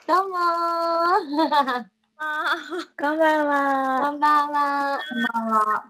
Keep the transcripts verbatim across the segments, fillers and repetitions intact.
どうもー。 あこんばんは。 こんばんは。 こんばんは。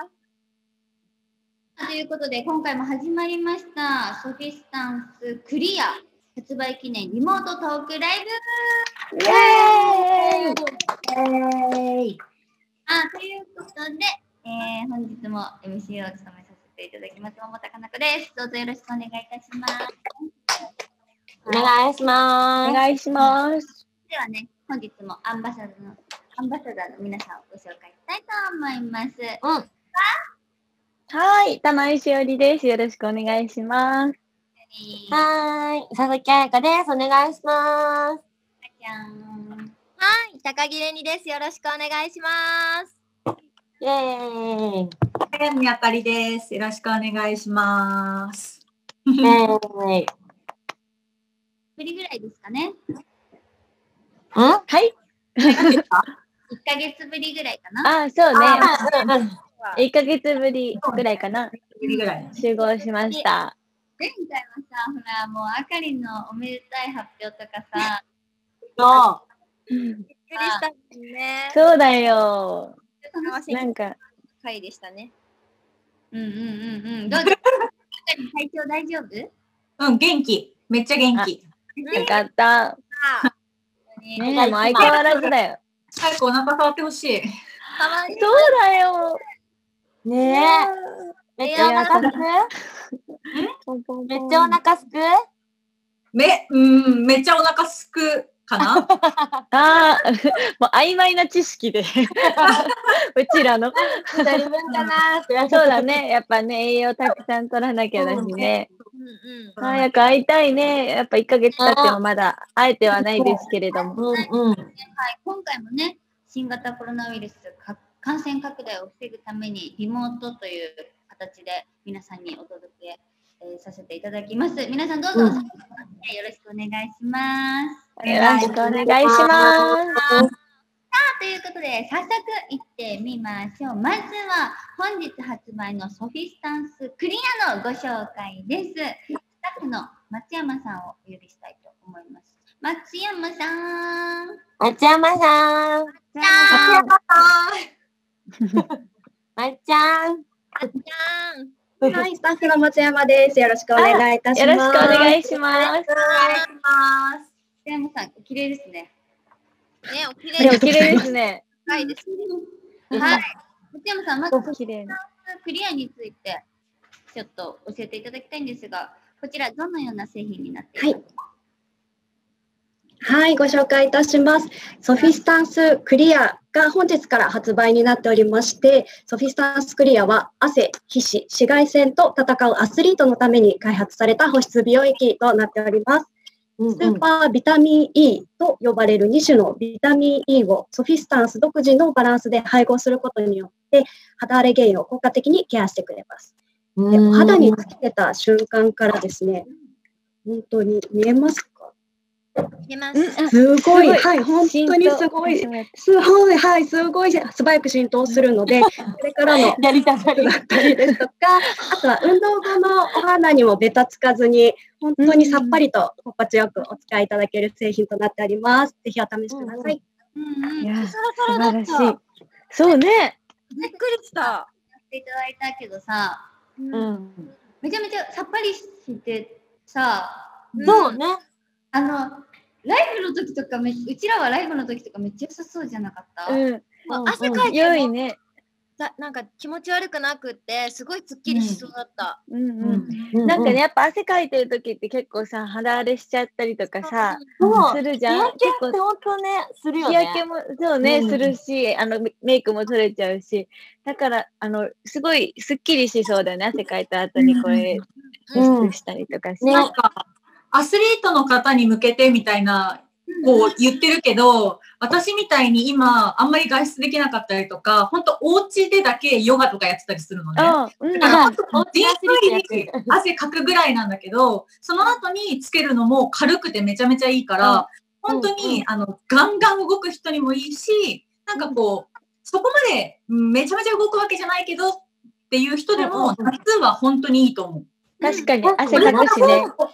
ということで、今回も始まりました、ソフィスタンスクリア発売記念リモートトークライブ。 イエーイ。 えーい。 あということで、えー、本日も エムシー を務めさせていただきます、桃田かな子です。どうぞよろしくお願いいたします。 お願いします。 お願いします。 ではね、本日もアンバサダーのアンバサダーの皆さんをご紹介したいと思います。 うん。 はい、玉井しおりです。よろしくお願いします。 はーい。佐々木彩香です。お願いします。 じゃん。 はい、高木れにです。よろしくお願いします。 イェーイ。 えみあかりです。よろしくお願いします。 イェーイ。 ぶりぐらいですかね。 うんはい。 いっかげつぶりぐらいかな。 あ、そうね。 あうんうんいっかげつぶりぐらいかな。 ぶりぐらい。 集合しました。 前回はさ、ほら、もうあかりのおめでたい発表とかさ、 そうんびっくりしたね。 そうだよ。 楽しいなんか、 回でしたね。 うんうんうんうん。どうですか？あかり体調大丈夫？ うん、元気。めっちゃ元気。 よかった。 あねえ、もう相変わらずだよ。 早くお腹触ってほしい。 かわいい。 そうだよ。 う。ねえ。めっちゃお腹すくめっちゃお腹すくめ、うん、めっちゃお腹すくかな。 ああ、もう曖昧な知識で。うちらの。 二人分かなーって。 そうだね。やっぱね、栄養たくさん取らなきゃだしね。 うんうん。 早く会いたいね。やっぱいっかげつ経ってもまだ会えてはないですけれども。 うんうん。 はい、今回もね、新型コロナウイルスか感染拡大を防ぐためにリモートという形で皆さんにお届け、えーさせていただきます。皆さんどうぞ、 うんよろしくお願いします。 よろしくお願いします。 ということで、早速いってみましょう。まずは本日発売のソフィスタンスクリアのご紹介です。スタッフの松山さんをお呼びしたいと思います。松山さん。 松山さん。 松山まっちゃん。 あっちゃん。 はい、スタッフの松山です。よろしくお願いいたしよます。 ろしくお願いします。 お願いします。 松山さん、お綺麗ですね。 ね、おきでもれい綺麗ですね。 高いですね。 はい。松山さん、まず綺麗な。 クリアについてちょっと教えていただきたいんですが、こちらどのような製品になっているか。 はい、ご紹介いたします。ソフィスタンスクリアが本日から発売になっておりまして、ソフィスタンスクリアは汗、皮脂、紫外線と戦うアスリートのために開発された保湿美容液となっております。 うんスーパービタミン E と呼ばれるに種のビタミン E をソフィスタンス独自のバランスで配合することによって肌荒れ原因を効果的にケアしてくれます。でお肌につけた瞬間からですね、本当に見えますか？ 出ます。 すごい、 すごいはい、本当にすごい、 浸透すごい、はい、すごい素早く浸透するので、これからのやりたがり。 だったりですとか、あとは運動後のお肌にもベタつかずに、本当にさっぱりと心地よくお使いいただける製品となっております。ぜひお試しください。 うんうん。 いや、 サ素ラサラだっ晴らしい。そうね。 びっくりした。 やっていただいたけどさ、 うん。 めちゃめちゃさっぱりしてさ、 そうね。 あの、ライブの時とかめ、うちらはライブの時とかめっちゃ良さそうじゃなかった？ うん。 もう汗かいても良いね。 さなんか気持ち悪くなくってすごいすっきりしそうだった。 うんううん。 ん。 なんかね、やっぱ汗かいてる時って結構さ、肌荒れしちゃったりとかさ、 そう。 するじゃん。 日焼けって結構本当ね、するよね。 日焼けもそうね、 うんするし、あのメイクも取れちゃうし、だからあのすごいすっきりしそうだよね。汗かいた後にこれうん保湿したりとかして。 ねなんか、アスリートの方に向けてみたいな、こう言ってるけど、私みたいに今、あんまり外出できなかったりとか、本当お家でだけヨガとかやってたりするのね。 あ、うん。 だから本当お家人アスリートやって生理汗かくぐらいなんだけど、その後につけるのも軽くてめちゃめちゃいいから、本当うんうに、あの、ガンガン動く人にもいいし、なんかこう、そこまでめちゃめちゃ動くわけじゃないけどっていう人でも、夏は本当にいいと思う。 確かに汗かくしね。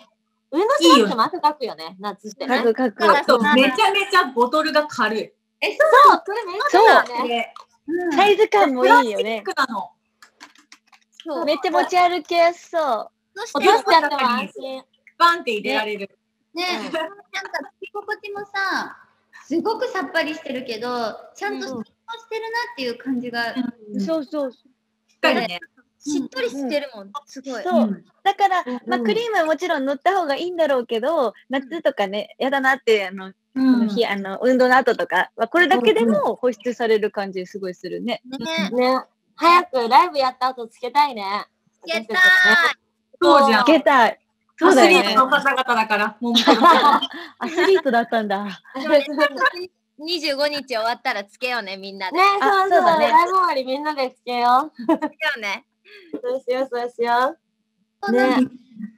上の人っても汗かくよね、夏ってね。 かくかく。 あと、めちゃめちゃボトルが軽い。 え、 そう、これめっちゃいいよね。 で、 そう。 サイズ感もいいよね。 プラスチックなの。 そう。 めっちゃ持ち歩きやすそう。 そし落てとしちゃっても安心。 バンって入れられる。 ね、なんか着心地もさ、すごくさっぱりしてるけど、ちゃんとしっとりしてるなっていう感じが。 そうそう。 しっかりね。 しっとりしてるもん、すごい。 そう。だから、 うんまあ、クリームはもちろん塗った方がいいんだろうけど、夏とかね、やだなって、あの、その日、あの、運動の後とかは、これだけでも保湿される感じすごいするね。 ね。 ね、早くライブやった後つけたいね。 つけたい。 そうじゃん。 つけたい。そうアだよねスリート。の方々だから、もう。 アスリートだったんだ。 にじゅうごにち終わったらつけようね、みんなで。 ね、 あそうそう、 そうだねライブ終わりみんなでつけよう。 つけようね。 そうしよう、そうしよう。 ね、 ね。 肌が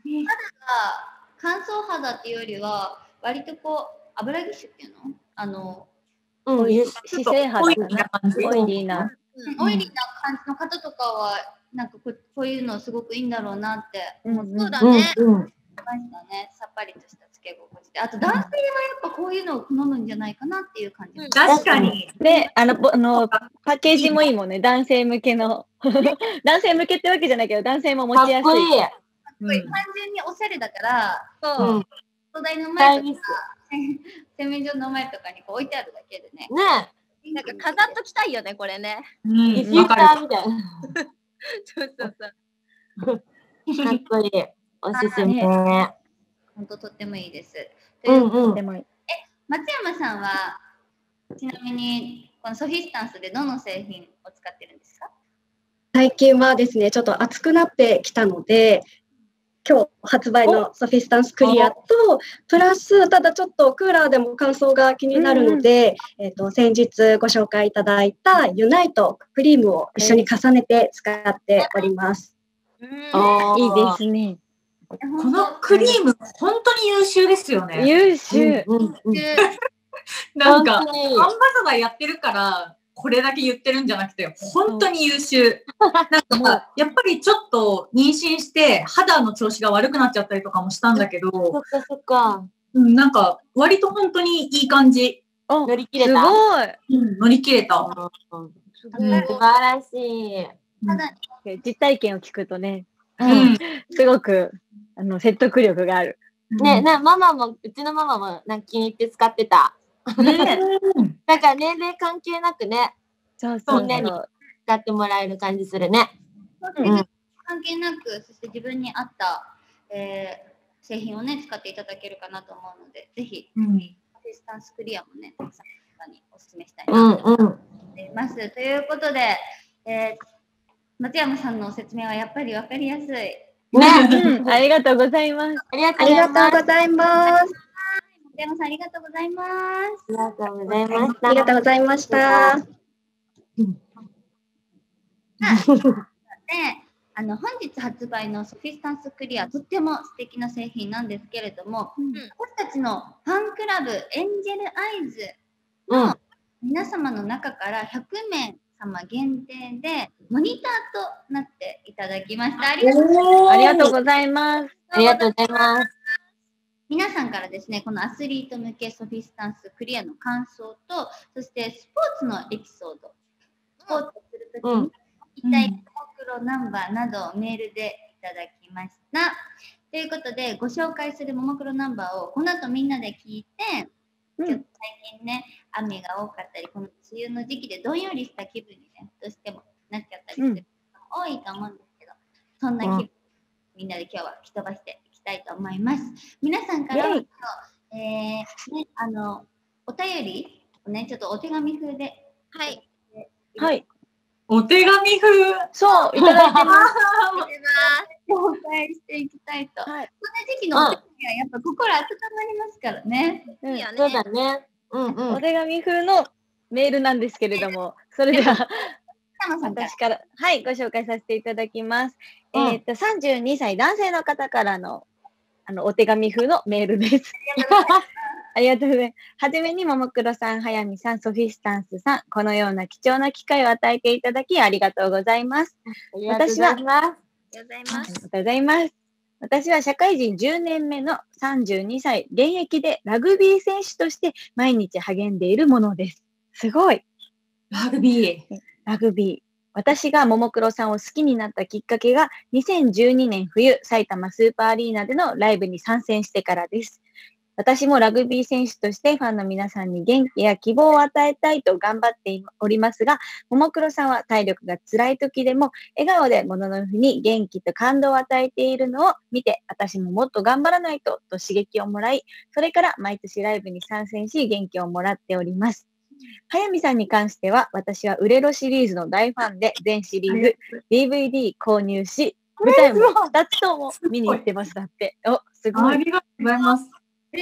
乾燥肌っていうよりは、割とこう、油ぎっしゅっていうのあの、 うん、ゆ姿勢肌オイかな。 リーな感じ。 オイリーな。 うんオイリーな感じの方とかは、なんかこうこういうのすごくいいんだろうなって思ってそうだうん、 ね。 うん。 ましたね。さっぱりとしたつけ心地で。あと男性はやっぱこういうのを好むんじゃないかなっていう感じ。 うん確かに。 で、あの、ぼあの、パッケージもいいもんね。男性向けの。男性向けってわけじゃないけど、男性も持かっちやすい。 こいい。 うん単純におしゃれだから、 そうう。 ん。 東大のスタ前とかイリスト。 洗面所の前とかにこう置いてあるだけでね。 ねなんか飾っときたいよね、これね。 うんえ、フィルタわかる。 ーみたいな。 そうそうそう。 かっこいい。おすすめ。 本当とってもいいです。 うんうん。 でもいい。 松山さんは、ちなみにこのソフィスタンスでどの製品を使ってるんですか？ 最近はですね、ちょっと暑くなってきたので、今日発売のソフィスタンスクリアと、プラス、ただちょっとクーラーでも乾燥が気になるので、えっと、先日ご紹介いただいたユナイトクリームを一緒に重ねて使っております。 うん。 いいですね。 このクリーム、本当に優秀ですよね。 優秀。 うんうんうん。 なんか、アン本当にいいバサダーやってるから、これだけ言ってるんじゃなくて、本当に優秀。なんか、やっぱりちょっと妊娠して肌の調子が悪くなっちゃったりとかもしたんだけど、 そっかそっか。 うん、なんか、割と本当にいい感じ。 あ乗り切れた。 すごい。 うん、乗り切れた。 うんすうん素晴らしい。 ただ、 実体験を聞くとね、 うん。 すごくあの説得力がある。 ね、な、ママも、うちのママも、なんか気に入って使ってた。 ねだから年齢関係なくね、 そうそうみんなにそう。 使ってもらえる感じするね。 うん関係なく、そして自分に合った、えー製品をね、使っていただけるかなと思うので、ぜひ、 うんアシスタンスクリアもね、たくさんの方にお勧めしたいうんなと思うん。 っています。ということで、えー松山さんの説明はやっぱり分かりやすい。 ね、 うん、ありがとうございます。 ありがとありがうございます。 とうございます。 松山さん、ありがとうございます。 ありがとうございました。 ありがとうございました。 で、あの本日発売のソフィスタンスクリア、とっても素敵な製品なんですけれども、私たちのファンクラブエンジェルアイズうん。 の皆様の中からひゃくめい様限定でモニターとなっていただきました。ありがとうございます。 ありがとうございます。 ありがとうございます。 皆さんからですね、このアスリート向けソフィスタンスクリアの感想と、そしてスポーツのエピソード、スポーツするときにうん一体モクロナンバーなどをメールでいただきました。ということで、ご紹介するももクロナンバーをこの後みんなで聞いて、 うんちょっと最近ね、雨が多かったり、この梅雨の時期でどんよりした気分にね、どうしてもなっちゃったりする人も多いと思うんですけど、そんな気分、みんなで今日は吹き飛ばしていきたいと思います。皆さんからは、 イェイえーね、あの、お便りをね、ちょっとお手紙風で、 はい。 はい。 お手紙風。 そう、いただいてます。 紹介していきたいと。 はいこんな時期のお手紙はやっぱ心温まりますからね。 うんいいよね。 そうだね。うんうんお。手紙風のメールなんですけれども、それではタマさんから私。から、はい、ご紹介させていただきます。 うんえっと、さんじゅうにさい男性の方からのあのお手紙風のメールです。ありがとうございます。はじめに、ももクロさん、はやみさん、ソフィスタンスさん、このような貴重な機会を与えていただき、ありがとうございます。 ありがとうございます。 ありがとうございます。 ありがとうございます。 私は社会人じゅうねんめのさんじゅうにさい、現役でラグビー選手として毎日励んでいるものです。すごい。 ラグビー。 ラグビー。私がももクロさんを好きになったきっかけが、にせんじゅうにねん冬、埼玉スーパーアリーナでのライブに参戦してからです。私もラグビー選手としてファンの皆さんに元気や希望を与えたいと頑張っておりますが、ももクロさんは体力が辛い時でも笑顔で物のふに元気と感動を与えているのを見て、私ももっと頑張らないとと刺激をもらい、それから毎年ライブに参戦し元気をもらっております。早見さんに関しては、私は売れろシリーズの大ファンで、全シリーズ ディーブイディー 購入し、舞台もふたつとも見に行ってましたって。お、すごい。 ありがとうございます。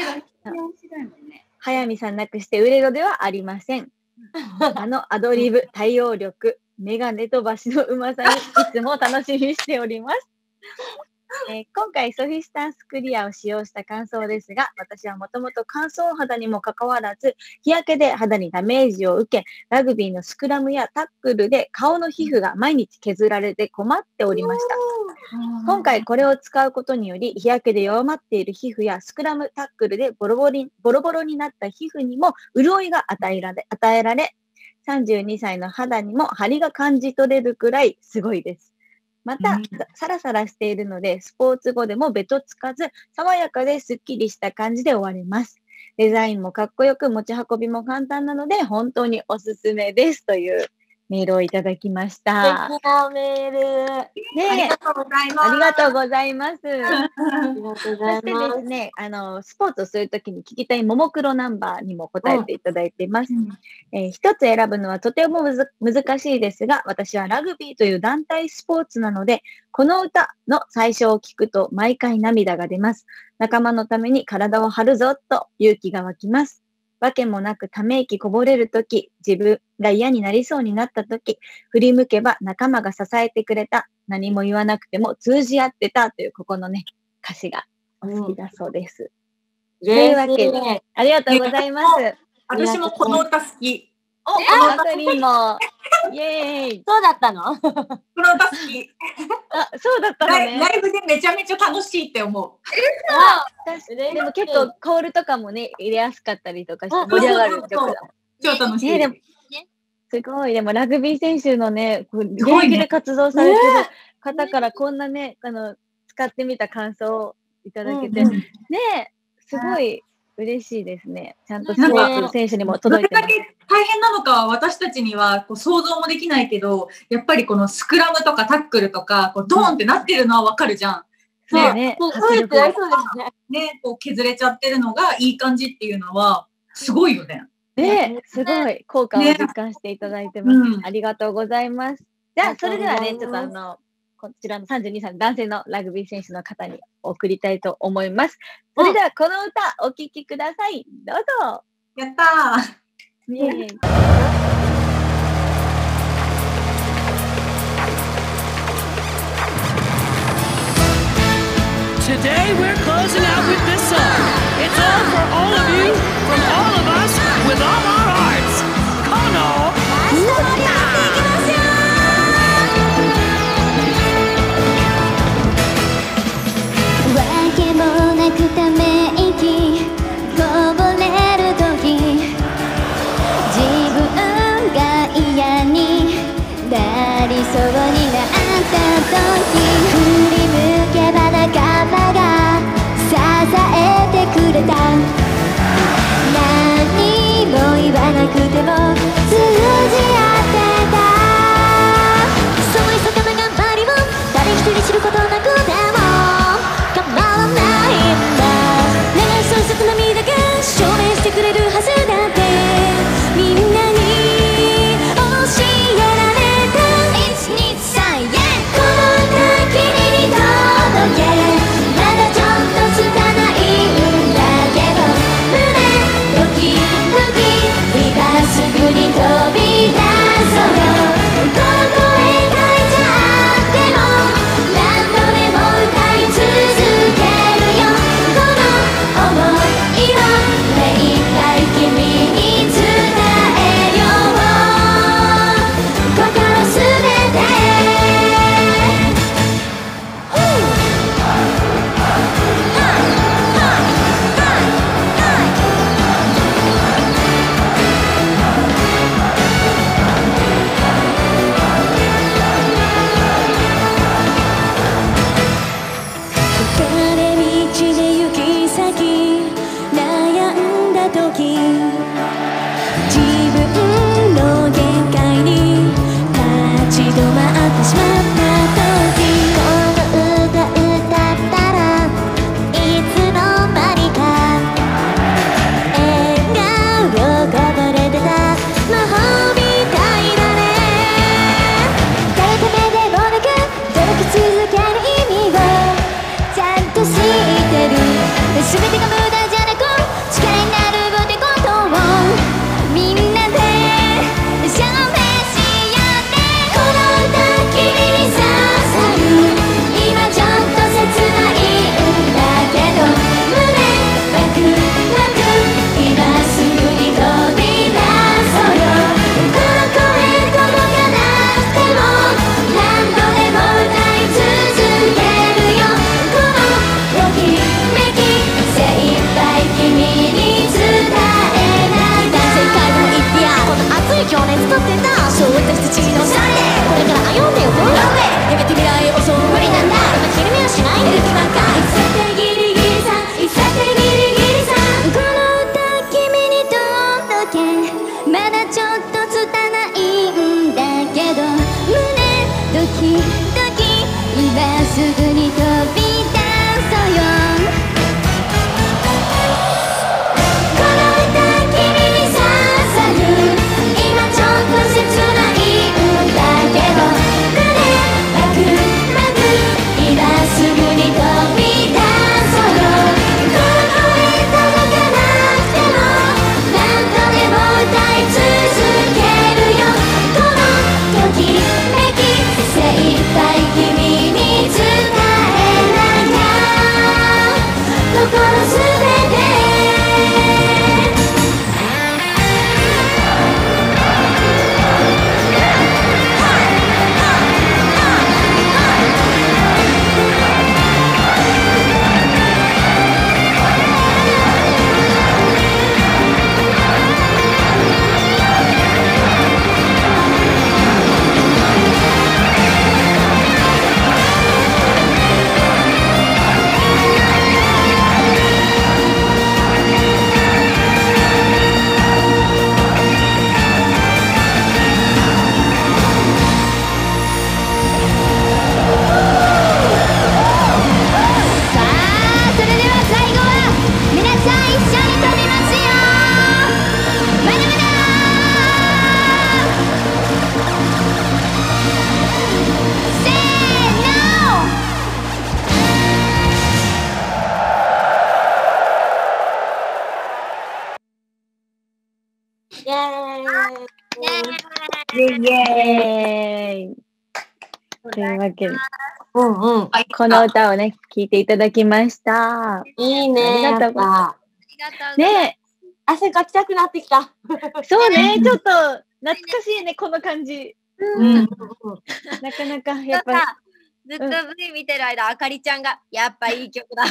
早見さんなくして売れろではありません。あのアドリブ、対応力、メガネ飛ばしのうまさにいつも楽しみにしております。えー、今回ソフィスタンスクリアを使用した感想ですが、私はもともと乾燥肌にもかかわらず、日焼けで肌にダメージを受け、ラグビーのスクラムやタックルで顔の皮膚が毎日削られて困っておりました。今回これを使うことにより、日焼けで弱まっている皮膚やスクラムタックルでボロボロに、ボロボロになった皮膚にも潤いが与えられ、与えられ、さんじゅうにさいの肌にも張りが感じ取れるくらいすごいです。また、サラサラしているので、スポーツ後でもベトつかず、爽やかでスッキリした感じで終われます。デザインもかっこよく、持ち運びも簡単なので、本当におすすめです。というメールをいただきました。 素敵なメール。 ね、 ありがとうございます。 ありがとうございます。 ありがとうござそいます。 してですね、あの、スポーツをするときに聞きたいももクロナンバーにも答えていただいています。 うんえー一つ選ぶのはとてもむず難しいですが、私はラグビーという団体スポーツなので、この歌の最初を聞くと毎回涙が出ます。仲間のために体を張るぞと勇気が湧きます。わけもなくため息こぼれるとき、自分が嫌になりそうになったとき、振り向けば仲間が支えてくれた。何も言わなくても通じ合ってたというここのね、歌詞がお好きだそうです。というわけで、ありがとうございます。 私もこの歌好き。 お、あ、あとにも、イエーイ。 そうだったの？ この歌好き。 あ、そうだったのライね。 ライブでめちゃめちゃ楽しいって思う。 でも結構コールとかもね、入れやすかったりとかして盛り上がる曲だもん。 超楽しい。 ね、でも、すごい、でもラグビー選手のね、こう現すごいね役で活動されてる方からこんなね、あの、使ってみた感想をいただけて、 うんうんね、すごい嬉しいですね。ちゃんとスポーツ選手にも届いてます。 どれだけ大変なのかは私たちにはこう想像もできないけど、やっぱりこのスクラムとかタックルとか、こうドーンってなってるのはわかるじゃん。 そうね。 そう迫力がですね。そうですね。 ね、こう削れちゃってるのがいい感じっていうのは、すごいよね。 ね、すごい効果を実感していただいてます。 うんありがとうございます。じゃあ、それではね、 ありちょがとうございますっとあの、こちらのさんじゅうにさいの男性のラグビー選手の方に送りたいと思います。それでは、この歌、お聴きください。どうぞ。 やったー。 イエーイ。 Today we're closing out with this song. It's all for all of you, from all of us, with all our hearts. Kono! 「 時自分の限界に立ち止まってしまった時この歌歌ったらいつの間にか笑顔こぼれてた魔法みたいだね誰か目でもなく届き続ける意味をちゃんと知ってる全てが無駄じゃなく力になるってことをみんなで証明しようねこの歌君に刺さる今ちょっと切ないんだけど胸ワクワク今すぐに飛び出そうよこの声届かなくても何度でも歌い続けるよこのときめき精一杯君に伝えないだ正解を言ってやこの熱い情熱とってたそう私たちのされこれから歩んでよこの上やめて未来をそう無理なんだ今昼目はしないでる気ばっかいつってギリギリさいつってギリギリさこの歌君に届けまだちょっと拙いんだけど胸ドキドキ今すぐに飛び出そうよこの歌君に刺さる今ちょっと切ないんだけど胸ワクワク今すぐに飛び出そうよこの声届かなくても何度でも歌い続けるよこのときめき精一杯君に伝えなきゃ心すべてさあそれでは最後は皆さん一緒に飛びますよまだまだせーのイェーイ。 イエーイというわけで、 うんうん。 この歌をね、聴いていただきました。 いいね。 ありがとうございますやっありがとうございます。 ね汗かきたくなってきた。 え、そうね、ちょっと懐かしいね、この感じ。 うん。 なかなか、やっぱり。 さずっと V 見てる間、あかりちゃんが、やっぱいい曲だ。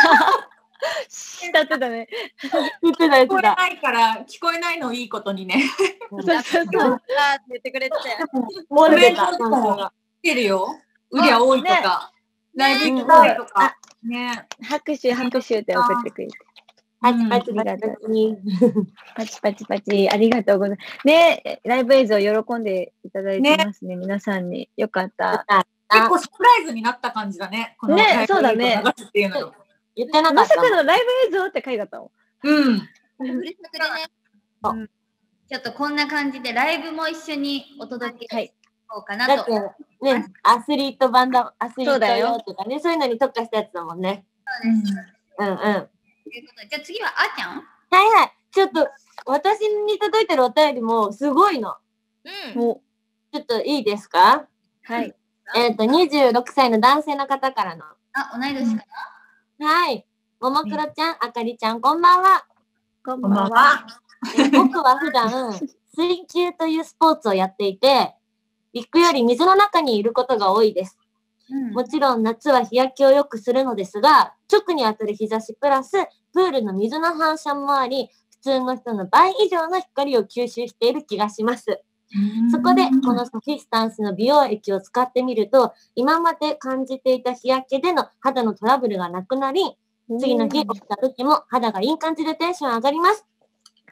だってたね。 言ってた言って聞こえた。 ないから、聞こえないのをいいことにね。 そうそうそう。 って言ってくれてたよ。 漏れてた。 コメントも来てるよ。うりゃ多いとか、ライブ行きたいとか。ね。 拍手、拍手って送ってくれて。 パチパチうんパチパチに。 パチパチパチ、ありがとうございます。ね、ライブ映像喜んでいただいてますね、皆さんに。よかった。 結構サプライズになった感じだね。このねライブそうだね流すっていうのよ。 言ってなかまさったもん。 かのライブ映像って書いてあったの。 うん。 ふるさとでねそううんちょっとこんな感じでライブも一緒にお届けはいしようかなと。 だってね、アスリート版だ、アスリートそうだよ用とかね、そういうのに特化したやつだもんね。 そうです。 うんうん。はということでじゃあ次はあーちゃん。 いはい。ちょっと、私に届いてるお便りもすごいの。 うん。 お、 ちょっといいですか？ はい。 えっと、にじゅうろくさいの男性の方からの。 あ、同い年かはい。ももクロちゃん、あかりちゃん、こんばんは。 こんこんばんは。 えー僕は普段、水球というスポーツをやっていて、陸より水の中にいることが多いです。 な。 もちろん夏は日焼けを良くするのですが、直に当たる日差しプラス、プールの水の反射もあり、普通の人の倍以上の光を吸収している気がします。そこで、このソフィスタンスの美容液を使ってみると、今まで感じていた日焼けでの肌のトラブルがなくなり、次の日起きた時も肌がいい感じでテンション上がります。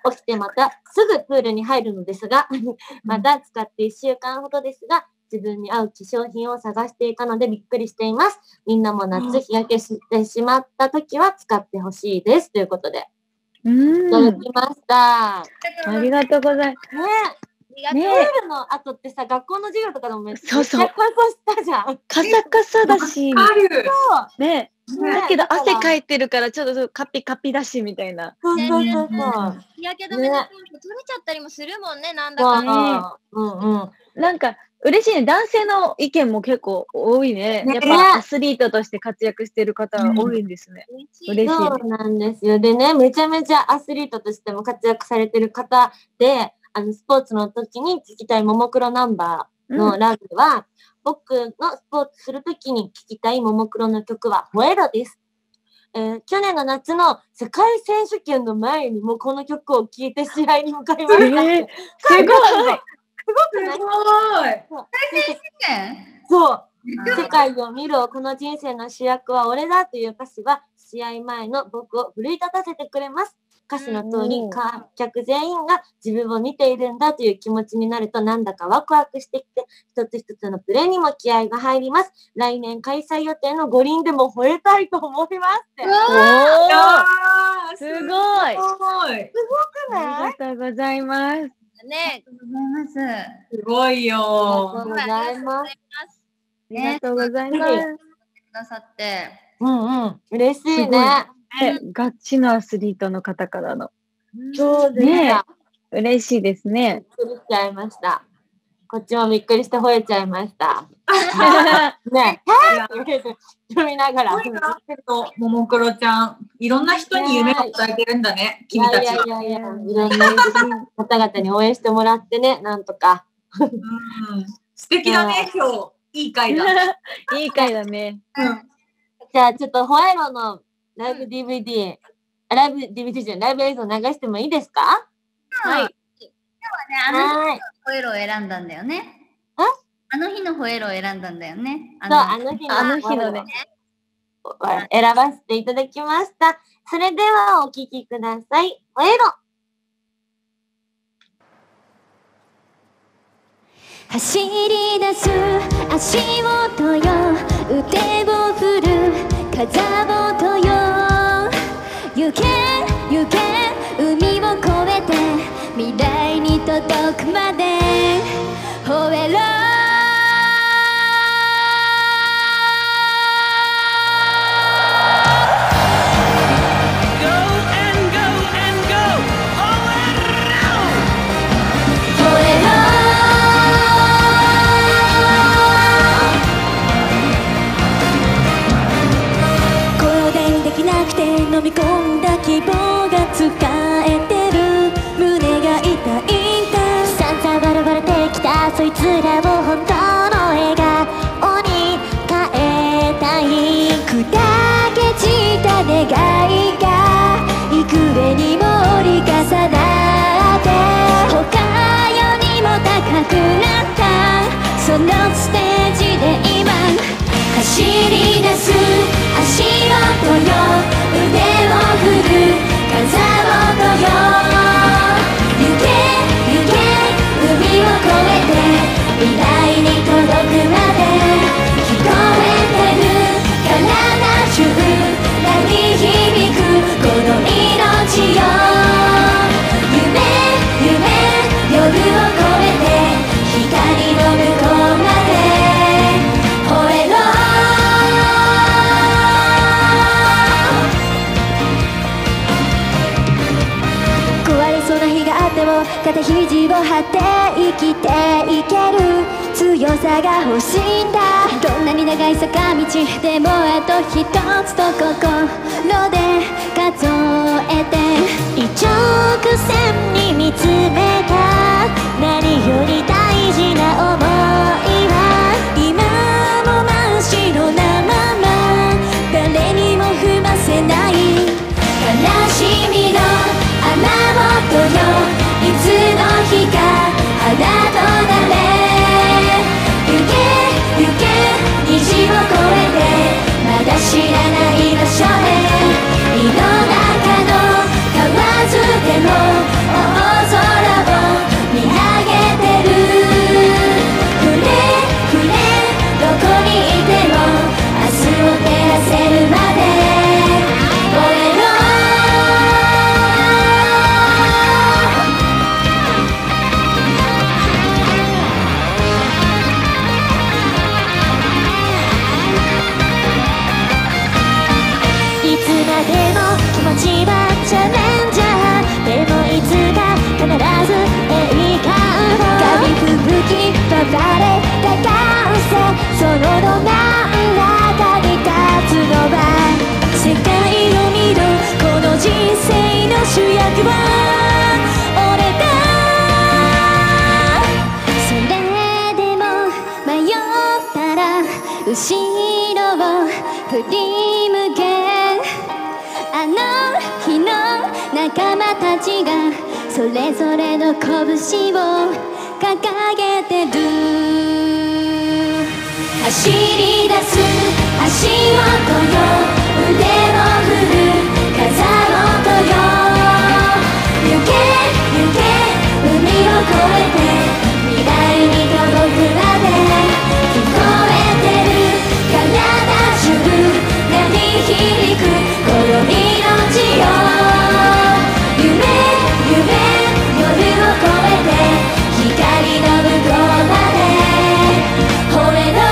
起きてまたすぐプールに入るのですが、また使っていっしゅうかんほどですが、自分に合う化粧品を探していたのでびっくりしています。みんなも夏日焼けしてしまった時は使ってほしいです。ということで。 ういただん。 きました。 ありがとうございます。 ねえ。 ねプールの後ってさ、学校の授業とかでもめっちゃそうそう乾燥したじゃん。 カサカサだし、 ある。 ね。 ねだけどだから汗かいてるからちょっとカピカピだしみたいな。 そうそうそうそう。 日焼け止めで取れちゃったりもするもんね、なんだそうかね。 うんうん。 なんか嬉しいね。男性の意見も結構多いね。 ねやっぱアスリートとして活躍してる方が多いんですね。嬉しいそね。 うなんですよ。でね、めちゃめちゃアスリートとしても活躍されてる方で、あの、スポーツの時に聴きたいももクロナンバーのラブは、僕のスポーツする時に聴きたいももクロの曲は、ホエロです。えー去年の夏の世界選手権の前にもこの曲を聴いて試合に向かいました。 えー、すごい。 すごくない？ すごい。 ねそう。世界を見ろ、この人生の主役は俺だという歌詞は試合前の僕を奮い立たせてくれます。歌詞の通り、 うん観客全員が自分を見ているんだという気持ちになるとなんだかワクワクしてきて、一つ一つのプレーにも気合が入ります。来年開催予定の五輪でも吠えたいと思いますって。 おー、 あーすごい。 すごい。 ありがとうございます。 ね。 ありがとうございます。 すごいありがとよ。 うございます。 ありがとうございます。 くださって。 うんうん。嬉しいすごいね。 ね、ガチのアスリートの方からの。 そうですねね。 嬉しいですね。 びっくりしちゃいました。こっちもびっくりして吠えちゃいました。ねいやえ、読みながら。 すごいなとももクロちゃん、いろんな人に夢を伝えてるんだね、君たちいやいは。 やいやいや、いろんな方々に応援してもらってね、なんとか。 うん、素敵だね、今日。いい回だ。 いい回だね。 じゃあ、ちょっとホエロのライブ ディーブイディー、ライブ ディーブイディー じゃない、ライブ映像流してもいいですか？ はい。 ね、あの日はい。 のホエロを選んだんだよね。 ああの日のホエロを選んだんだよね。あそう、あの日のあの日のね。 選ばせていただきました。それではお聞きください。ホエロ。 走り出す足音よ、腕を振る風音よ、行け行け海を越えて未来に届くまで吠えろ。 Go and go and go all around. 吠えろ。行動できなくて飲み込んだ希望が使えてる、胸が痛いんだ。散々バラバラてきたそいつらを本当の笑顔に変えたい。砕け散った願いが幾重にも折り重なって他よりも高くなったそのステージで今走り出す足音よ、腕を振る風音よ、行け行け海を越えて未来に届くまで聞こえてる体中鳴り響くこの命よ、夢夢夜を越えて光の向こうまで吠えろ。壊れそうな日があっても肩肘を張って生きていける強さが欲しいんだ。どんなに長い坂道でもあと一つと心で数えて一直線に見つめた何より大事な想いは今も真っ白なまま誰にも踏ませない悲しみの雨音よ、いつの日か花となれ行け行け虹を越えてまだ知らない場所へ胃の中の蛙でもちがそれぞれの拳を掲げてる。走り出す足音よ、腕を振る風音よ。行け行け海を越えて未来に届くまで。聞こえてる体中鳴り響くこの命よ。夢夢夜を越えて光の向こうまで惚れろ。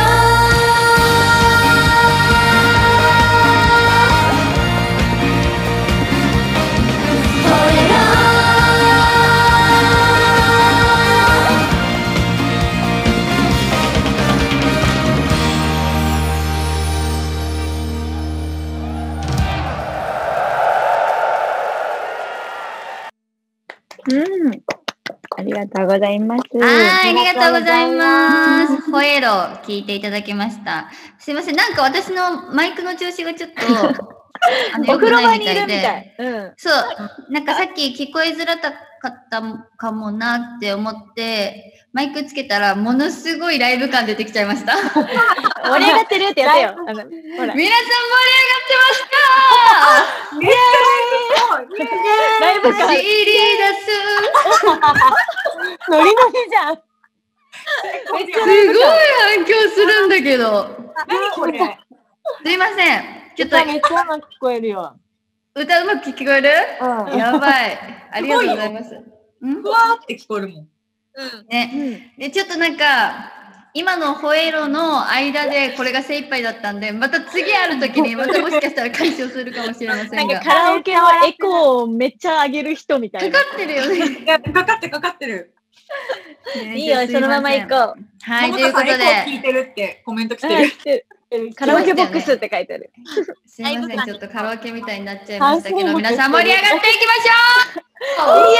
うん。ありがとうございます。 はい、ありがとうございます。ホエロ聞いていただきました。すいません、なんか私のマイクの調子がちょっとあのお風呂場にい良くないみたいるみたいで。。 うん。 そう、なんかさっき聞こえづらかったかもなって思って、マイクつけたらものすごいライブ感出てきちゃいました。皆さん盛り上がって盛り上がってるってやってよ。あのほら。 ましためっちゃライブ感。 走り出ノリノリじゃん。 めっちゃすすごい反響するんだけど。 何これ。 すいません。ちょっと歌めっちゃうまく聞こえるよ。 歌うまく聞こえる？ うん。 やばい。ありがとうございます。んふわーって聞こえるもん。 ね。で、ちょっとなんか、今のホエロの間でこれが精一杯だったんで、また次あるときにまたもしかしたら解消するかもしれませなんんかが。 カラオケのエコーをめっちゃ上げる人みたいな。 かかってるよね。 いや、かかってかかってる。 ねいいよ、そのまま行こう。 はい、ということ桃田さんエコー聞で、 いてるってコメント来てる。 カラオケボックスって書いてある。 すいません、ちょっとカラオケみたいになっちゃいましたけど、皆さん盛り上がっていきましょう。イエーイ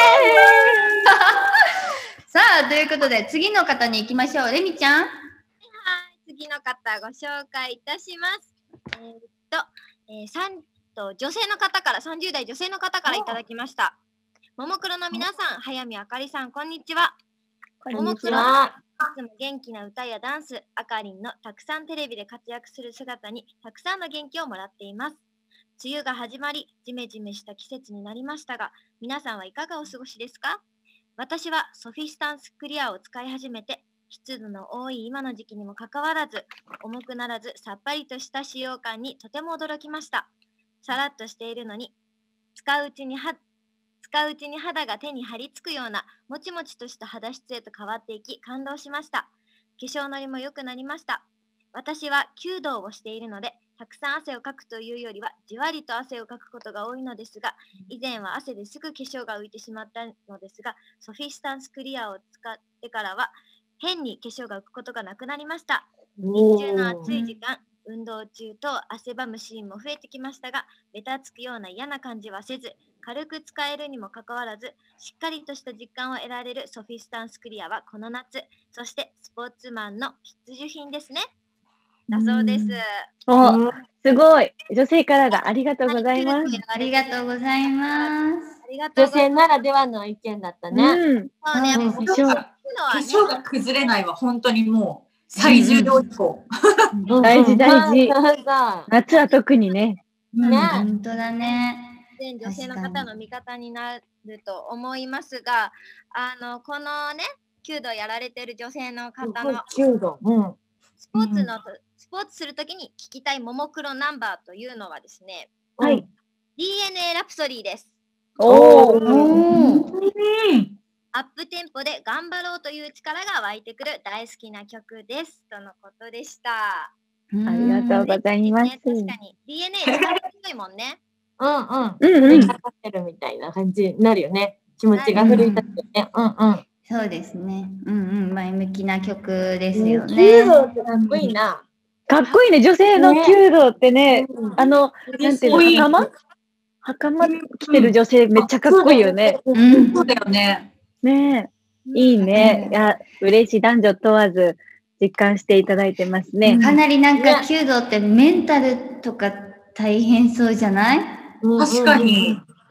さあ、ということで、次の方に行きましょう。レミちゃん。 次の方ご紹介いたします。えーっと、えー、さんと女性の方から、さんじゅう代女性の方からいただきました。ももクロの皆さん、早見あかりさん、こんにちは。 こんにちは。 いつも元気な歌やダンス、あかりんのたくさんテレビで活躍する姿にたくさんの元気をもらっています。梅雨が始まり、ジメジメした季節になりましたが、皆さんはいかがお過ごしですか？私はソフィスタンスクリアを使い始めて、湿度の多い今の時期にもかかわらず、重くならずさっぱりとした使用感にとても驚きました。さらっとしているのに、使ううちには使ううちに肌が手に張り付くようなもちもちとした肌質へと変わっていき感動しました。化粧のりも良くなりました。私は弓道をしているので、たくさん汗をかくというよりはじわりと汗をかくことが多いのですが、以前は汗ですぐ化粧が浮いてしまったのですが、ソフィスタンスクリアを使ってからは変に化粧が浮くことがなくなりました。日中の暑い時間、運動中と汗ばむシーンも増えてきましたが、ベタつくような嫌な感じはせず、軽く使えるにもかかわらず、しっかりとした実感を得られるソフィスタンスクリアはこの夏、そしてスポーツマンの必需品ですね。だそうです。 お、すごい。女性からだ。ありがとうございます。 ありがとうございます。 ありがとう女性ございます。 ならではの意見だったね。 うん。 そうね、 うんもう化粧化化粧が崩れないは本当にもう最重要事項。 大事大事そうそう夏は特にね。 ね本当だね。 全女性の方の味方になると思いますが、あのこのね、弓道やられてる女性の方の弓道。うん。 スポーツの、スポーツするときに聞きたいももクロナンバーというのはですね、 はいディーエヌエー ラプソディです。 おお。 うんアップテンポで頑張ろうという力が湧いてくる大好きな曲です。とのことでした。 ありがとうございます。 ね、確かに ディーエヌエー 力強いもんね。 うんうん。 うんうん。 かかってるみたいな感じになるよね。気持ちが奮い立ってね。うんうん。 そうですね。うんうん。前向きな曲ですよ弓ね。 道ってかっこいいな。 かっこいいね。女性の弓道ってね、あの、なんていうの、袴袴着てる女性めっちゃかっこいいよね。 うん。 そうだよね。 ねえ。いいね。いや、嬉しい。男女問わず実感していただいてますね。 かなりなんか弓道ってメンタルとか大変そうじゃない？ 確かに。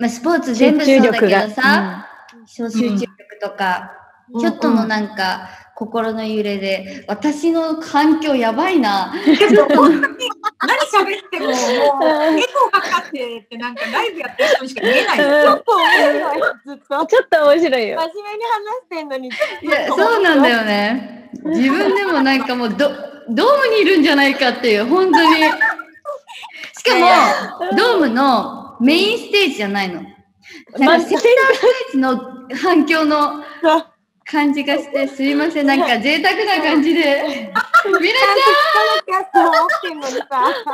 まあ、スポーツ全部そうだけど集中力さ、 がそう集中力とか、ちょっとのなんか心の揺れで、私の環境やばいな。 何喋っても、もう、エコーかかってって、なんかライブやってる人にしか見えないよ。 うんちょっと面白い、ずっと。 ちょっと面白いよ。 真面目に話してんのに。 いや、そうなんだよね。自分でもなんかもうド、ドームにいるんじゃないかっていう、本当に。しかも、ドームのメインステージじゃないの。なんかセンターステージの反響の感じがして、すいません、なんか贅沢な感じで。皆さんキャストも起きてんのにさ。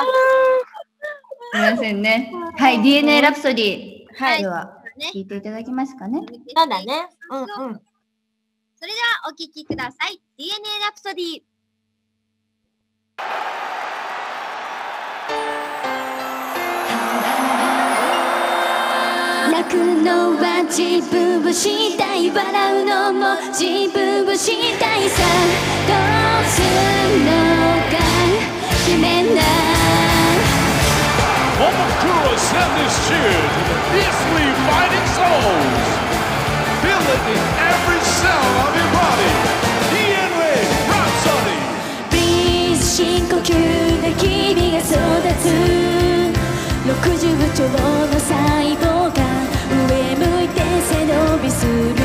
すいませんね。はい、ディーエヌエー ラプソディ。 はいでは、聞いていただきますかね。 そうだね。うんうん。 それではお聞きください。ディーエヌエー ラプソディ。 泣くのは自分をしたい、笑うのも自分をしたいさ。どうするのか決めない。 Momokuro send this cheer to the fiercely fighting souls. Feel it in every cell of your body. ディーエヌエー Rhapsody. Please 深呼吸で君が育つ。ろくじゅうちょうの細胞が上向いて背伸びする。絶望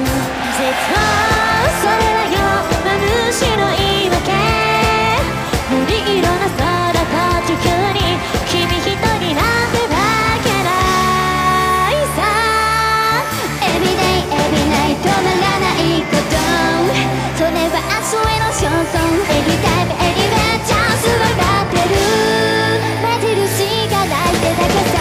それはよ幻の言い訳。瑠璃色な空と地球に君一人なんてわけないさ。 Everyday everyday 止まらないこと、それは明日への焦燥。 Everytime anywhere チャンスは待ってる。待てるしかないってだけさ。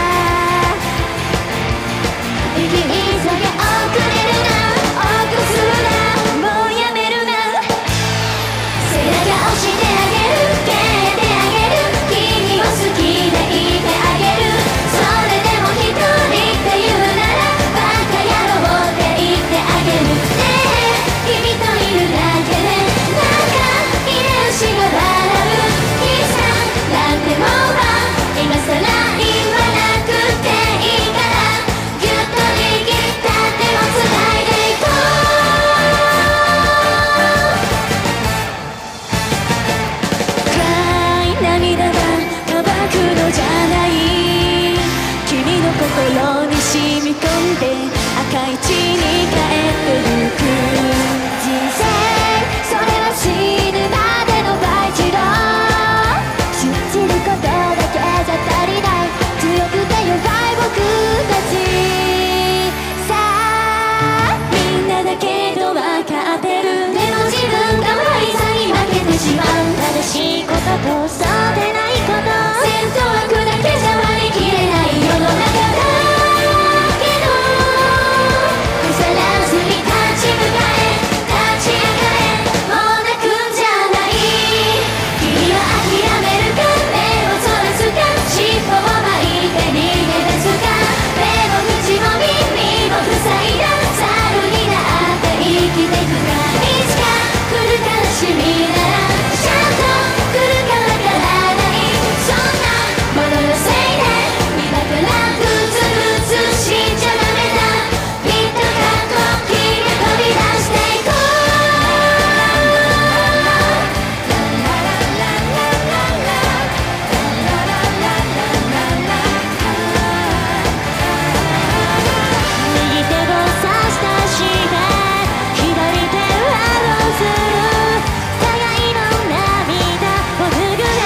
急げ遅れるな、遅くするな、もうやめるな。背中押してあげる、蹴ってあげる、君を好きでいてあげる。それでも一人って言うならバカ野郎って言ってあげる。ねえ君といるだけでなんか遺伝子が笑う。キスなんてもう今さら言わなくていいから、ぎゅっと握った手をつないでいこう。暗い涙が乾くのじゃない、君の心に染み込んで赤い血に帰ってゆく。人生それは死ぬまでの倍自動。信じることだけじゃ足りない、強くて弱い僕たちさあ。みんなだけど分かってる。でも自分が悪さに負けてしまう。正しいこととそうでないこと、戦闘悪だけじゃ割り切れない世の中だけど、腐らずに立ち向かえ、立ち上がれ、もう泣くんじゃない。君は諦めるか、目をそらすか、尻尾を巻いて逃げ出すか。目も口も耳も塞いだ猿になって生きてくか。いつか来る悲しみならちゃんと来るかわからない。そんなもののせいで今からグツグツ死んじゃダメだ。きっと過去君が飛び出していこう。右手を差し出して左手はどうする。互いの涙を拭う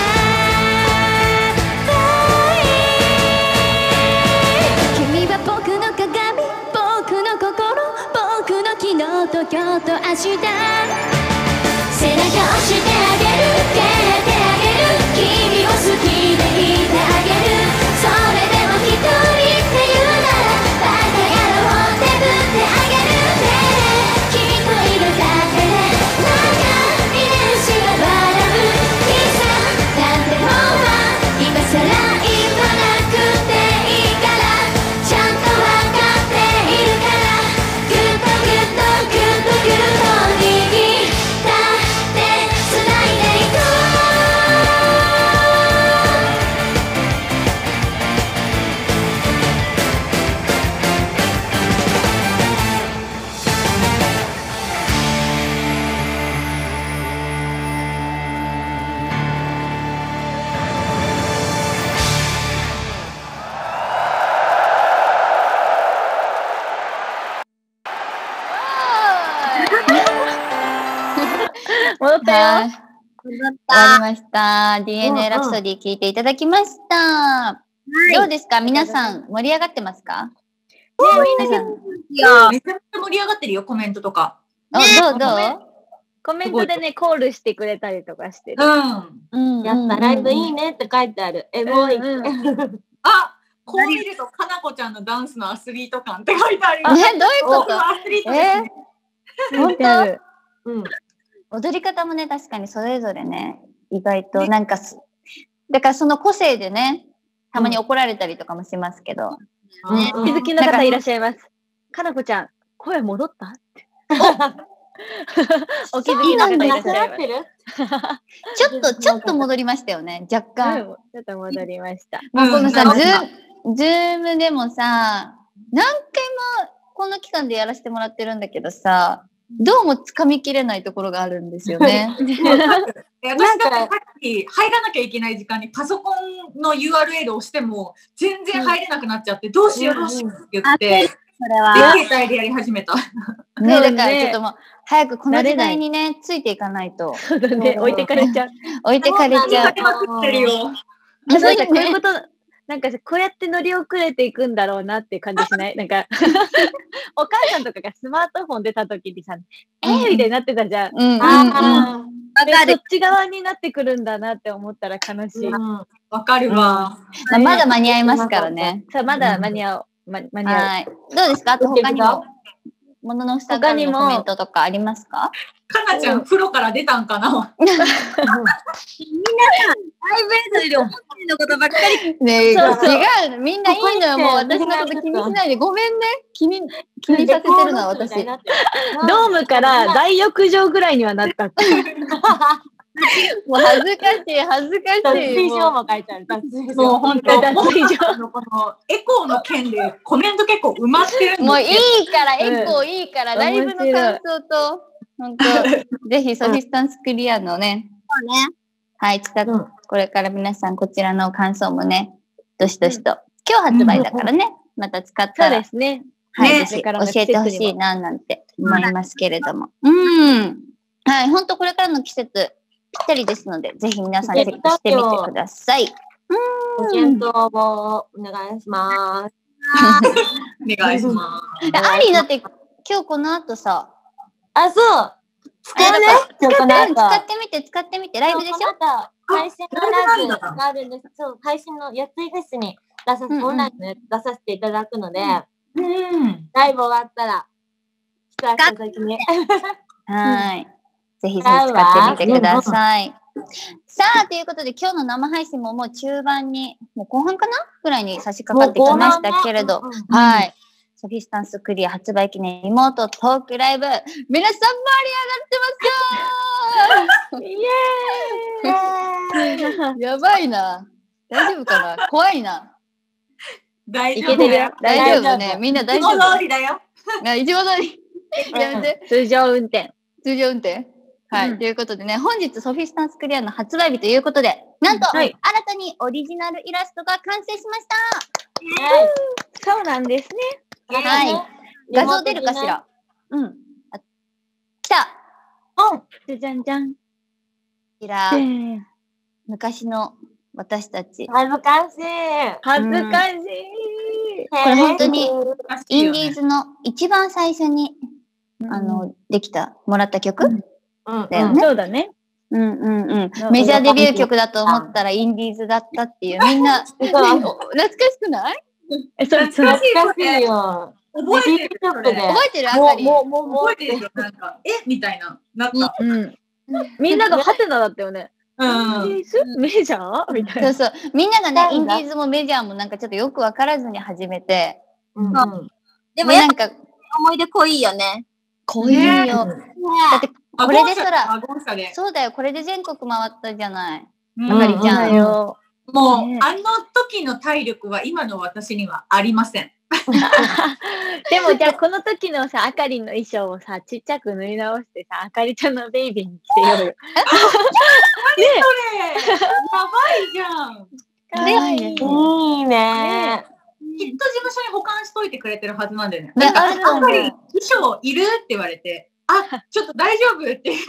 ね。君は僕の鏡、僕の心、僕の昨日と今日と明日。背中押してあげる、蹴ってあげる、君を好きでいてあげる。それでも一人って言うならバカ野郎ってぶってあげる。ねえ君といるだけでなんか遺伝子が笑う。キスなんてもう今さら言わなくていいから、ちゃんとわかっているから。ぎゅっとぎゅっとぎゅっとぎゅっと握った手つないで戻ったよ。 はい。終わりました。ディーエヌエー ラプソディ聞いていただきました。どうですか皆さん、盛り上がってますか？皆さんめちゃめちゃ盛り上がってるよ、コメントとか。 あどうどうコメントでね、コールしてくれたりとかしてる。 うん。 うんやった、ライブいいねって書いてある。エモい。 うんうあ、こう見ると、かなこちゃんのダンスのアスリート感って書いてあるよ。 え、どういうことアスリートですね。 本当うん。 踊り方もね、確かにそれぞれね、意外となんかす、だからその個性でね、たまに怒られたりとかもしますけど。 ねお気づきの方いらっしゃいます。かなこちゃん、声戻ったってお気づきの方いらっしゃいます。 ちょっと、ちょっと戻りましたよね、若干。 うん、ちょっと戻りました。 もうこのさ、 うんズー、ズームでもさ、何回もこの期間でやらせてもらってるんだけどさ、どうも掴みきれないところがあるんですよね。 私だってさっき入らなきゃいけない時間にパソコンの ユーアールエル を押しても全然入れなくなっちゃってどうしようどうしようって言って、 それは。 で携帯でやり始めた。 ね、だからちょっともう、早くこの時代にね、ついていかないと。 そうだね、置いてかれちゃう。 置いてかれちゃうか。けまくってるよ。 なんかそうだねこういうこと、なんかさこうやって乗り遅れていくんだろうなっていう感じしない？なんか、お母さんとかがスマートフォン出た時にさ、えーみたいになってたじゃん。 うんうんうん。 あでそっち側になってくるんだなって思ったら悲しい。 あ。 わかるわ。 まあまだ間に合いますからね。 さあ、まだ間に合う。ま、間に合う。 はい。どうですかあと他にも、ものの下からのコメントとかありますか？ かなちゃん風呂から出たんかな。 ライブ映像より思ってるのことばっかり。 ねえ、 そうそう違うの。みんないいのよ。もう私のこと気にしないで。ごめんね。気に、気にさせてるのは私。 ドームから大浴場ぐらいにはなったって。 もう恥ずかしい、恥ずかしい。 脱衣所もうも書いてある。脱衣もう所。 本当、 脱衣所のこのエコーの件でコメント結構埋まってるんですよ。 もういいから、 うんエコーいいから、ライブの感想と、本当ぜひソフィスタンスクリアのね、 そうね。 はい、近く、 うんこれから皆さんこちらの感想もね、どしどしと、今日発売だからね、また使っそうでたら、 すね。 はい、 ねぜひこれからの教えてほしいな、なんて思いますけれども。うん。はい、本当これからの季節、ぴったりですので、ぜひ皆さんチェックしてみてください。 ご検討をお願いします。 お願いしまありだって、今日この後さ、 あ、そう。使うね。 使ちょっとなんって使かってみて、使ってみて、ライブでしょ？ そうこの後配信のライブがあるんです。そう、配信のやついフェスに出させ、 うんうんオンラインのやつ出させていただくので、 す。うん。 ライブ終わったら、使わせた時に。 はい。ぜひぜひ使ってみてください。さあ、ということで今日の生配信ももう中盤に、もう後半かなぐらいに差し掛かってきましたけれど、 もう後半ねはい。ソフィスタンスクリア発売記念リモートトークライブ、皆さん盛り上がってますイエーイかやばいな。大丈夫かな怖いな。 大丈夫いけてるよだよ。 大大丈夫丈夫ね。みんな大いつ丈夫も通りだよ。 あいちご通り。やめて。 通常運転。 通常運転はい、 うんということでね、本日ソフィスタンスクリアの発売日ということで、なんと、 はい新たにオリジナルイラストが完成しましたそうなんですね。 はい。画像出るかしらうん。あ来たじゃじゃんじゃん。 こちらで、ー昔の私たち。 恥ずかしい。 恥ずかしい。 これ本当にインディーズ。 ズの一番最初に、あの、できた、もらった曲、 うんうんだよねそうだね。 うんうんうんうんメジャーデビュー曲だと思ったらインディーズだったっていう、みんな、懐かしくないえ、そうそう。 懐かしいよ。 覚えてるショップで。 覚えてるあもう、 かりもう、もう、もう覚えてるよ。なんか、えみたいな。なった。 うん。みんながハテナだったよね。 うん。 インディーズメジャーみたいな。 そうそう。みんながね、 そうだインディーズもメジャーもなんかちょっとよくわからずに始めて、 うんうん。 でもやっぱなんか、 思い出濃いよね。 濃いよ。 ねだって、これでそらワゴン車で。 そうだよ、これで全国回ったじゃない。 うんあかりちゃんだよ。 もう、 ねあの時の体力は今の私にはありません。 でもじゃあこの時のさ、あかりんの衣装をさ、ちっちゃく縫い直してさ、あかりちゃんのベイビーに着てようよ。 それ、やばいじゃん。 かわいい。 いいね。 きっと事務所に保管しといてくれてるはずなんだよね。 ねなんか、 あると思うあんまり衣装いるって言われて、 あ、ちょっと大丈夫って言って、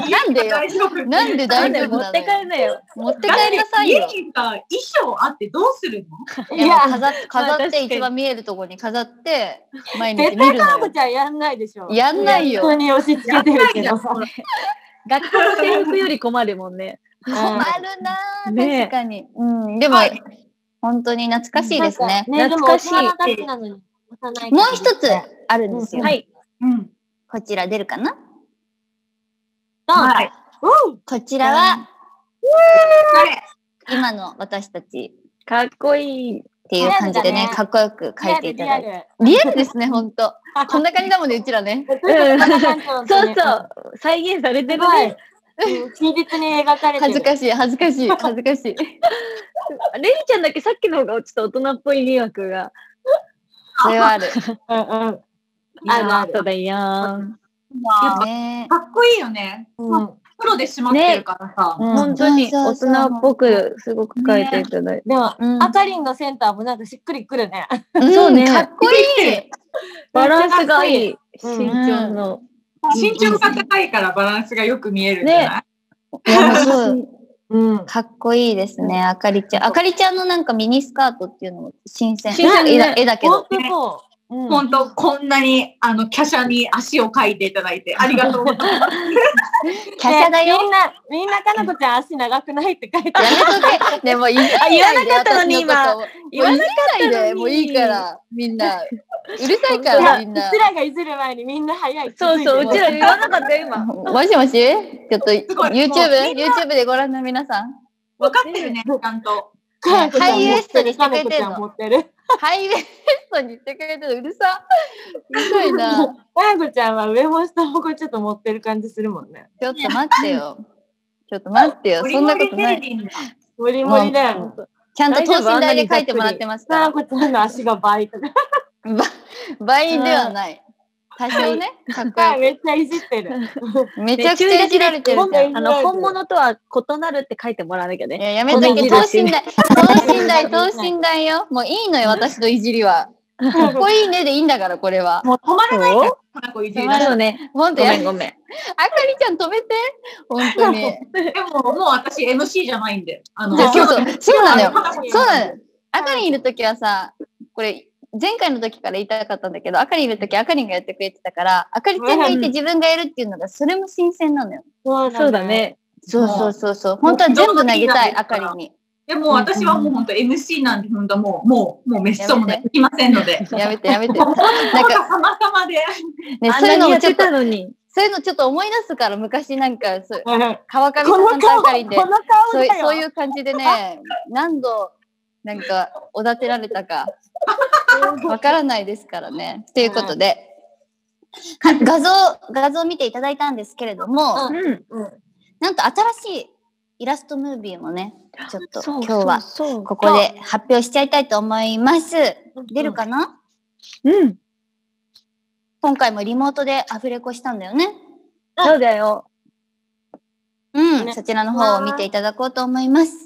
なんでよ大丈夫なんで大丈夫持ってなのよ。 帰んなよ。 持って帰りなさいよ。 家にさ、衣装あってどうするの？ いや、 いや飾っ飾まあ確かにって一番見えるところに飾って、毎日絶対見るのよ。 かなこちゃんやんないでしょ。 やんないよ人に押し付けてるけどさ。 学校の制服より困るもんね。 困るなぁ、 ねえ確かに。うん、でも、 はい本当に懐かしいですね。 ね、でも大懐かしい人のたちなのに幼い。 もう一つあるんですよ。 はい。 うん。 こちら出るかな？ ドン。 はい。 うん。 こちらは、 はい。 今の私たちかっこいい。 っていう感じでね、 リアルだねかっこよく書いていただいて。 リアルリアルですね、ほんと。こんな感じだもんね、うちらね。 リアル。 そうそう。再現されてるすごいね。。 うん忠実に描かれてる。 恥ずかしい、恥ずかしい、恥ずかしい。 レイちゃんだけさっきの方がちょっと大人っぽい迷惑が。 それはある。 うんうん。あるある。 そうだよ。 ねかっこいいよね。 うん。 プロでしまってるからさ。 うん本当に大そうそうそう人っぽくすごく書いていただいて。 でも、 うんあかりんのセンターもなんかしっくりくるね。 うんそうねかっこいい。 バランスがいい。 うん身長の。 身長が高いからバランスがよく見えるんじゃない？ いやそううん。 かっこいいですね、あかりちゃん。あかりちゃんのなんかミニスカートっていうのも新鮮。 新鮮ね絵だ絵だけど。 ほんとそう。うん本当こんなにあの華奢に足をかいていただいてありがとうございます。 華奢だよ。 みんな、みんなかなこちゃん足長くないって書いてあやる。 めとけ。でも言いあ言わなかったのに今言わなかったのに。もういいから、みんな。うるさいから、みんなうち。らがいじる前にみんな早い。 そうそう、うちら言わなかったよ、今。 もしもしちょっとごい YouTube?YouTube でご覧の皆さん。 分かってるね、ちゃんと。 かなこちゃんハイウエストにしてくれてんのかなこちゃん持ってる。 ハイウエストにしてくれてるうるさ。うるさいな。 かなこちゃんは上も下もこうちょっと持ってる感じするもんね。 ちょっと待ってよ。ちょっと待ってよ。そんなことない。 モリモリだよ。 ちゃんと等身大で書いてもらってますかかなこちゃんの足が倍とか。 ら。ば倍ではない。多少ね、かっこよめっちゃいじってる。 く。めちゃくちゃいじられてるじゃん。 あの、本物とは異なるって書いてもらわなきゃね。 いや、やめとけ、等身大。等身大、等身大よ。もういいのよ、私のいじりは。かっこいいねでいいんだから、これは。 もう止まらないから。 かなこいじり止まらそうね。 ほんとやごめんごめん。 あかりちゃん止めて。ほんとに。 でももう私 エムシー じゃないんで。あのそうそう、そうなのよ。 そうそうなのよ。あかりんいるときはさ、これ、前回の時から言いたかったんだけど、あかりんいるときあかりんがやってくれてたから、あかりちゃんがいて自分がやるっていうのが、それも新鮮なのよ。 そうだ。ね。 そうそうそうそう。本当は全部投げたい、あかりんに。 でも私はもう本当 エムシー なんで本当もうもうもうめっそうもできませんので。 やめてやめて。 ななんんかか、 たまたまで。 ね、 あんそういうなにやってのもちょっと、 たのに。 そういうのちょっと思い出すから、昔なんか、そうこの川上顔、 さんとあかりんで、 この顔そういだよ。 そういう感じでね、何度、なんか、おだてられたか、わからないですからね。ということで、か画像、画像を見ていただいたんですけれども、 うんうん。 なんと新しいイラストムービーもね、ちょっとそう今日はそうそうここで発表しちゃいたいと思います。出るかな？ うん。 今回もリモートでアフレコしたんだよね。 そうだよ。 うん、 ねそちらの方を見ていただこうと思います。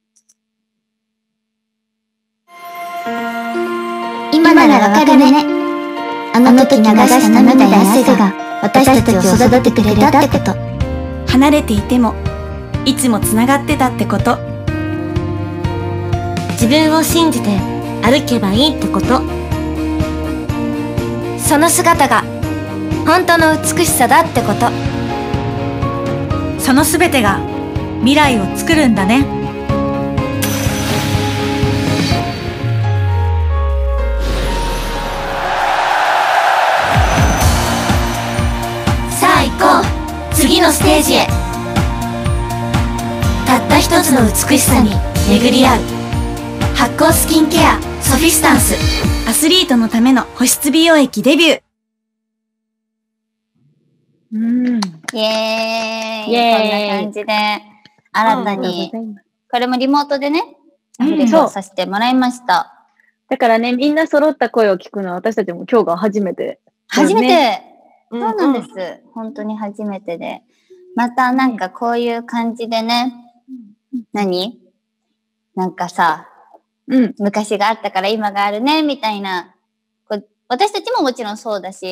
今ならわかるね。あの時流した涙や汗が私たちを育ててくれたってこと。 離れていてもいつもつながってたってこと。 自分を信じて歩けばいいってこと。その姿が本当の美しさだってこと。 そのすべてが未来を作るんだね。 さあ行こう、次のステージへ。たった一つの美しさに巡り合う発酵スキンケアソフィスタンス。 アスリートのための保湿美容液デビュー。 うん。 イエーイイエーイこんな感じで、新たに、これもリモートでね、アフレそうコさせてもらいました。 だからね、みんな揃った声を聞くのは私たちも今日が初めて。 初めて、 うんそうなんです。本当に初めてで。またなんかこういう感じでね、何なんかさ、 うん。 昔があったから今があるね、みたいな。こう私たちももちろんそうだし、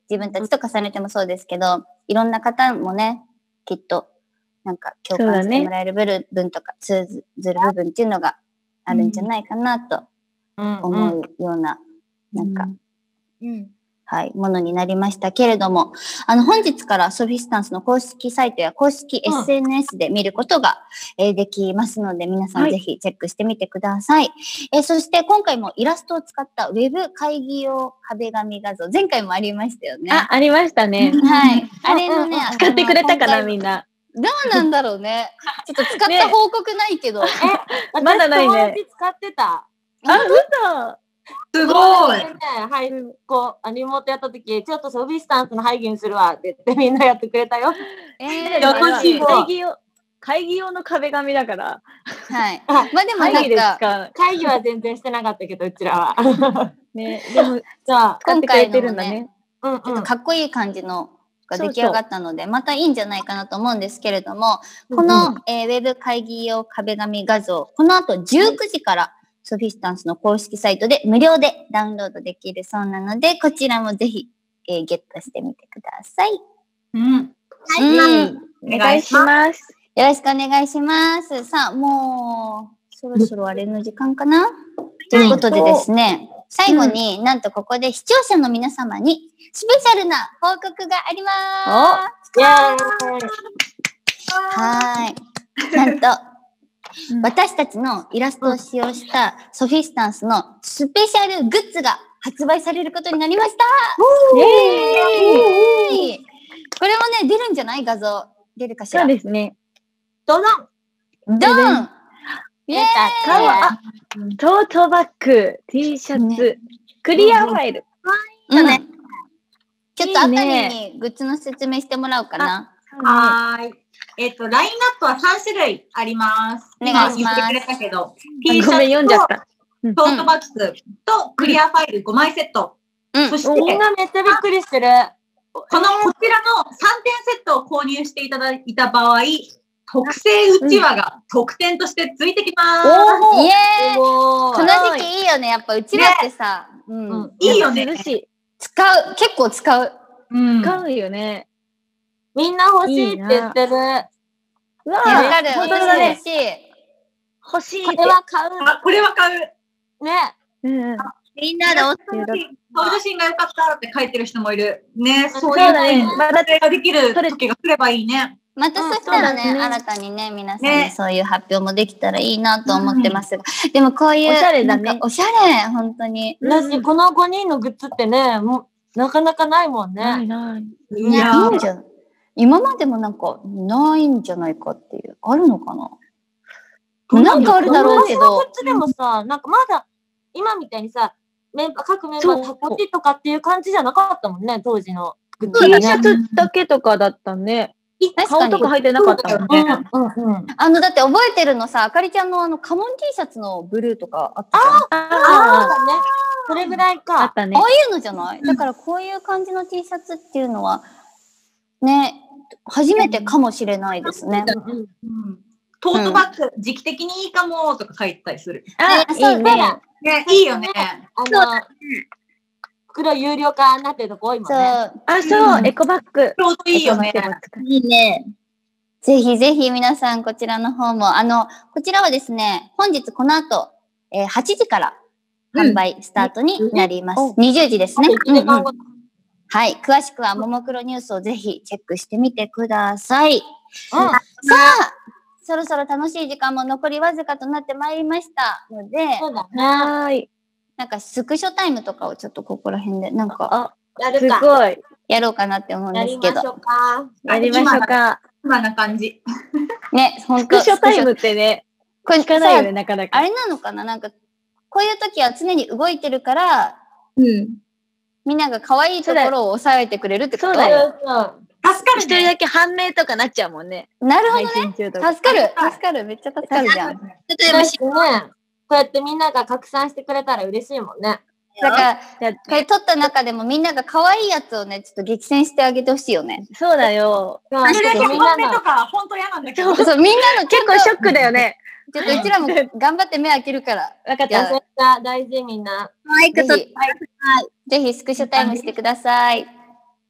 自分たちと重ねてもそうですけど、いろんな方もね、きっと、なんか共感してもらえる部分とか、通ずる部分っていうのがあるんじゃないかなと思うような、なんか、 うん。 はい、ものになりましたけれども、あの、本日からソフィスタンスの公式サイトや公式 エスエヌエス で見ることが、えーできますので、皆さんぜひチェックしてみてください。えーそして今回もイラストを使ったウェブ会議用壁紙画像、前回もありましたよね。 あ、ありましたね。 はい。あれのね、 使ってくれたかな、 んみんな。 どうなんだろうね。ちょっと使った報告ないけど。 まだないね私友達使ってた。 あ、嘘。 すごい。 ね、はい、こう、リモートやった時、ちょっとソフィスタンスの背景するわって言ってみんなやってくれたよ。 えー、 優しい会議用、会議用の壁紙だから。 はい。まあでも会議でなんか、 使う。 会議は全然してなかったけど、うちらは。 ね、でも、 じゃあ、 使ってくれてるんだね。 うんうん。 ちょっとかっこいい感じのが出来上がったので、またいいんじゃないかなと思うんですけれども、この、えーウェブ会議用壁紙画像、この後じゅうくじからソフィスタンスの公式サイトで無料でダウンロードできるそうなので、こちらもぜひ、えーゲットしてみてください。 うん。 うんお願いします。 よろしくお願いします。さあ、もう、そろそろあれの時間かな、ということでですね、最後に、なんとここで視聴者の皆様にスペシャルな報告があります。 イェーイ。 はーい。なんと、私たちのイラストを使用したソフィスタンスのスペシャルグッズが発売されることになりました。イエーイ。これもね、出るんじゃない？画像。出るかしら。 そうですね。 どのドンイエーイ。 かわあ、トートバッグ、T シャツ、クリアファイル。 うんね。ちょっとあたりいいねにグッズの説明してもらおうかな。 はーい。えっと、ラインナップはさん種類あります。 お願いします今言ってくれたけど、 あごめん、読んじゃった。 トートバッグとクリアファイルごまいセット。 うんそして、 みんなめっちゃびっくりしてる。 このこちらのさんてんセットを購入していただいた場合、特製うちわが特典としてついてきます。 イエーイ。 すごこい。 の時期いいよね。やっぱうちらってさ、うんうんいいよね。 涼しい。 使う。結構使う。 うん。 使うよね。 みんな欲しいって言ってる。 うわわかる。 本当だね。 嬉しい。 欲しいってこれ。は買う。 あ、これは買う。 ね。 うんうん。 みんなでお顔写真が良かったって書いてる人もいる。ね、そうそういうだね。まだ撮影ができる時が来ればいいね。 またそしたらね、 うんそうだね新たにね、皆さんにねそういう発表もできたらいいなと思ってますが。でもこういう、 おしゃれだねなんかおしゃれ、本当に。 私、このごにんのグッズってね、もう、なかなかないもんないね。 ない。 いねやーいいんじゃん。今までもなんかないんじゃないかっていう。あるのかななんかあるだろうけど私のグッ。ズでもさ、なんかまだ、今みたいにさ、メンバー、各メンバータコチとかっていう感じじゃなかったもんね、当時のグッズ T がね。 シャツだけとかだったね。 確かに顔とか入ってなかったもんね。 うんうんうん。 あの、だって覚えてるのさ、あかりちゃんのあの、カモン T シャツのブルーとかあったじゃん。ああああ、ね。それぐらいあ、あかっ。たねあ。いうのじゃないだからこういう感じの T シャツっていうのは、ね、初めてかもしれないですね。 うんうんうんトートバッグ、時期的にいいかもとか書いてたりする。 あ、 ねそういいね。 ね、いいよね。 あの、袋有料化になってるとこ多いもんそう。 ね。 あ、そう、エコバッグ。 ちょうどいいよね。 いいね。ぜひぜひ皆さんこちらの方も、あの、こちらはですね、本日この後、えーはちじから販売スタートになります。にじゅうじですね。 いちじかんごはい。詳しくはももクロニュースをぜひチェックしてみてください。 うん。 さあ、そろそろ楽しい時間も残りわずかとなってまいりましたので、 そうだね。 はーい。 なんかスクショタイムとかをちょっとここら辺でなんかあ、すやるか。 ごい。 やろうかなって思うんやですけど。 りましょうか。 やりましょうか。 今な感じ。 ね、ほんと。 スクショタイムってね、 これ聞かないよね、 さなかなか。 あれなのかななんか、こういう時は常に動いてるから、 うん。 みんなが可愛いところを抑えてくれるってことそうだよそう一人助かるね。 だけ判明とかなっちゃうもんね。 なるほど配ね。 信中とか。 助かる。助かる。めっちゃ助かるじゃん。 例えばね、こうやってみんなが拡散してくれたら嬉しいもんね。 だから、 じゃあこれ撮った中でもみんなが可愛いやつをね、ちょっと激戦してあげてほしいよね。 そうだよ。 そそれだけみんな本音との、 か、本当嫌なんだけど。 そう、みんなの結構ショックだよね。 ちょっとうちらも頑張って目開けるから。 わかっいやた。 絶対大事みんな。 ぜひ、ぜひスクショタイムしてください。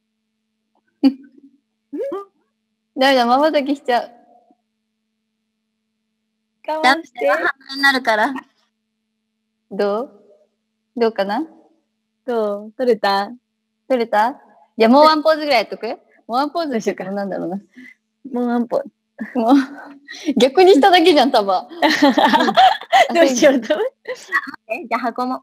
ダメだ、瞬きしちゃう。我慢して。 半分になるから。 どうどうかな。 どう取れた取れた。じゃあもうワンポーズぐらいやっとく。もうワンポーズしようか。なんだろうな。 もうワンポーズ。 もう逆にしただけじゃん、束。 どうしようと。 え、じゃあ箱も。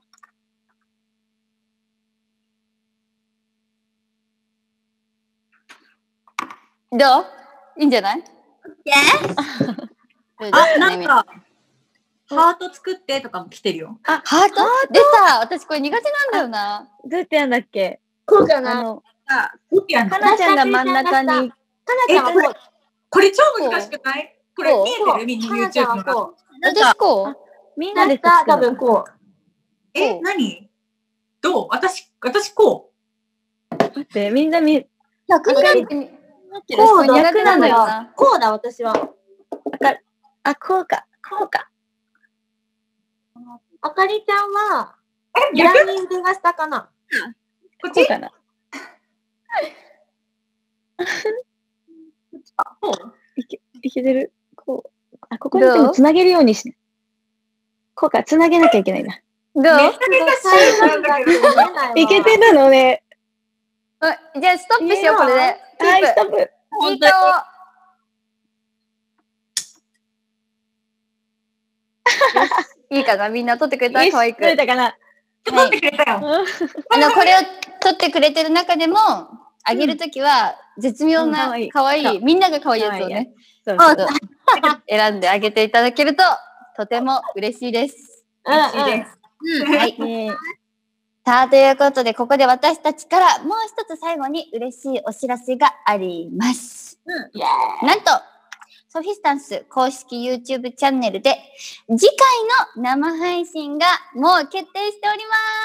どういいんじゃない？ あ、なんか、ハート作ってとかも来てるよ。 あ、ハート出た。私これ苦手なんだよな。 どうやってやんだっけ。 こうかな。 あの、 あ、コピアンかなちゃんが真ん中に。 かなちゃんはこう。 これ超難しくない？これ見えてるみんな YouTube の中。 私こうみんなでた多分こう。 え、何？どう？私、私こう。待って、みんな見、 逆になんて、 こうだ、 逆なんだよな。 こうだ、私は。 あ、こうか、こうか。 あかりちゃんは、 え、 グラ逆？ ミングが下かな。 こっち？ かな。 こう？ いけ、いけてる。こう。あ、ここにでもつなげるようにしない。こうか、つなげなきゃいけないな。 どう？ めっちゃ難しいなんだけど。 いけてるのね。 あ、じゃあストップしよう、これで。 はい、ストップ。 いいと。いいかな、みんな撮ってくれた？可愛く。 撮れたかな。 撮ってくれたよ。 あの、これを撮ってくれてる中でも、あげるときは、絶妙な、可愛い、みんなが可愛いやつをね、選んであげていただけると、とても嬉しいです。 嬉しいです。 はい。さあ、ということで、ここで私たちからもう一つ最後に嬉しいお知らせがあります。なんと、ソフィスタンス公式 YouTube チャンネルで次回の生配信がもう決定しており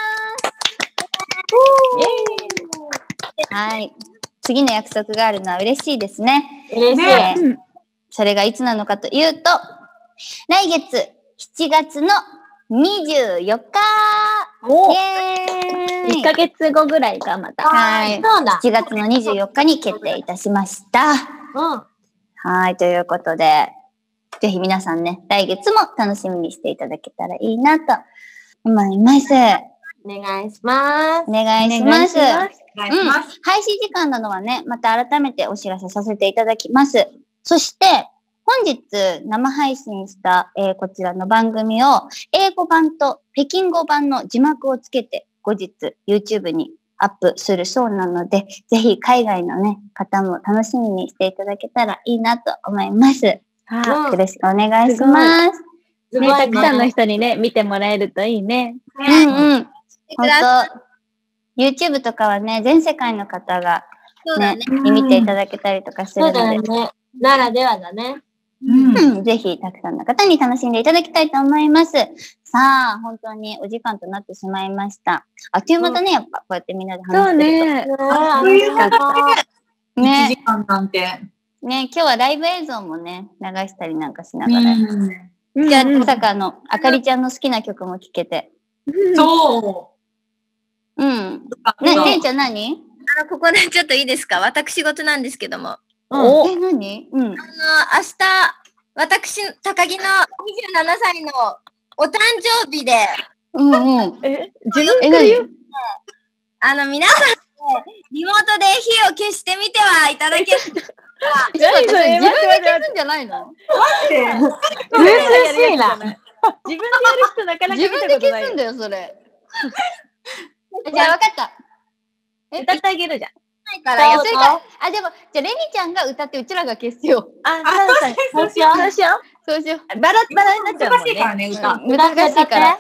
ます。はい。次の約束があるのは嬉しいですね。 嬉しい。 えーそれがいつなのかというと、来月しちがつのにじゅうよっかおイエーイいっかげつごぐらいか、また。 はい。 そうだし。ちがつのにじゅうよっかに決定いたしました。 うん。 はい。ということで、ぜひ皆さんね、来月も楽しみにしていただけたらいいなと思います。 お願いします。 お願いします。 お願いします。 配信時間などはね、また改めてお知らせさせていただきます。そして、本日生配信した、えーこちらの番組を英語版と北京語版の字幕をつけて後日 YouTube にアップするそうなので、ぜひ海外のね、方も楽しみにしていただけたらいいなと思います。よはろしくお願いします。 い。ね、たくさんの人にね、見てもらえるといいね。 うんうん。本当 YouTube とかはね、全世界の方がね、見ていただけたりとかすそうるので、 だよね。ならではだね。 うんうんぜひたくさんの方に楽しんでいただきたいと思います。さあ、本当にお時間となってしまいました。あっという間だね、やっぱこうやってみんなで話そうしてるね。 あっという間だね。 と。ねいちじかんなんて。 ね、今日はライブ映像もね、流したりなんかしながら。 うんじゃあ、まさかあの、あかりちゃんの好きな曲も聴けて。 そうん。 う。 ね、てんちゃん何？ あの、ここでちょっといいですか？私事なんですけども。 おえ、何？うん。 あの、明日、私、高木のにじゅうななさいのお誕生日で、 うんうん。 え、自分え、 から言う何？ あの、皆さんで、リモートで火を消してみてはいただける。 ちょっと待ってそれ自分で消すんじゃないの？ 珍しいな。自分でやる人なかなか見自分でたことないよ。 消すんだよ、それ。じゃあ、わかった。え、 歌ってあげるじゃん。 ないからやっそれか、あ、でも、じゃあ、レミちゃんが歌って、うちらが消すよ。 あ、 あそうそう。 そうしようそうしよそうしよう。 う。バラバラになっちゃうもん難しいからね。 ね、歌。 うん難しいから。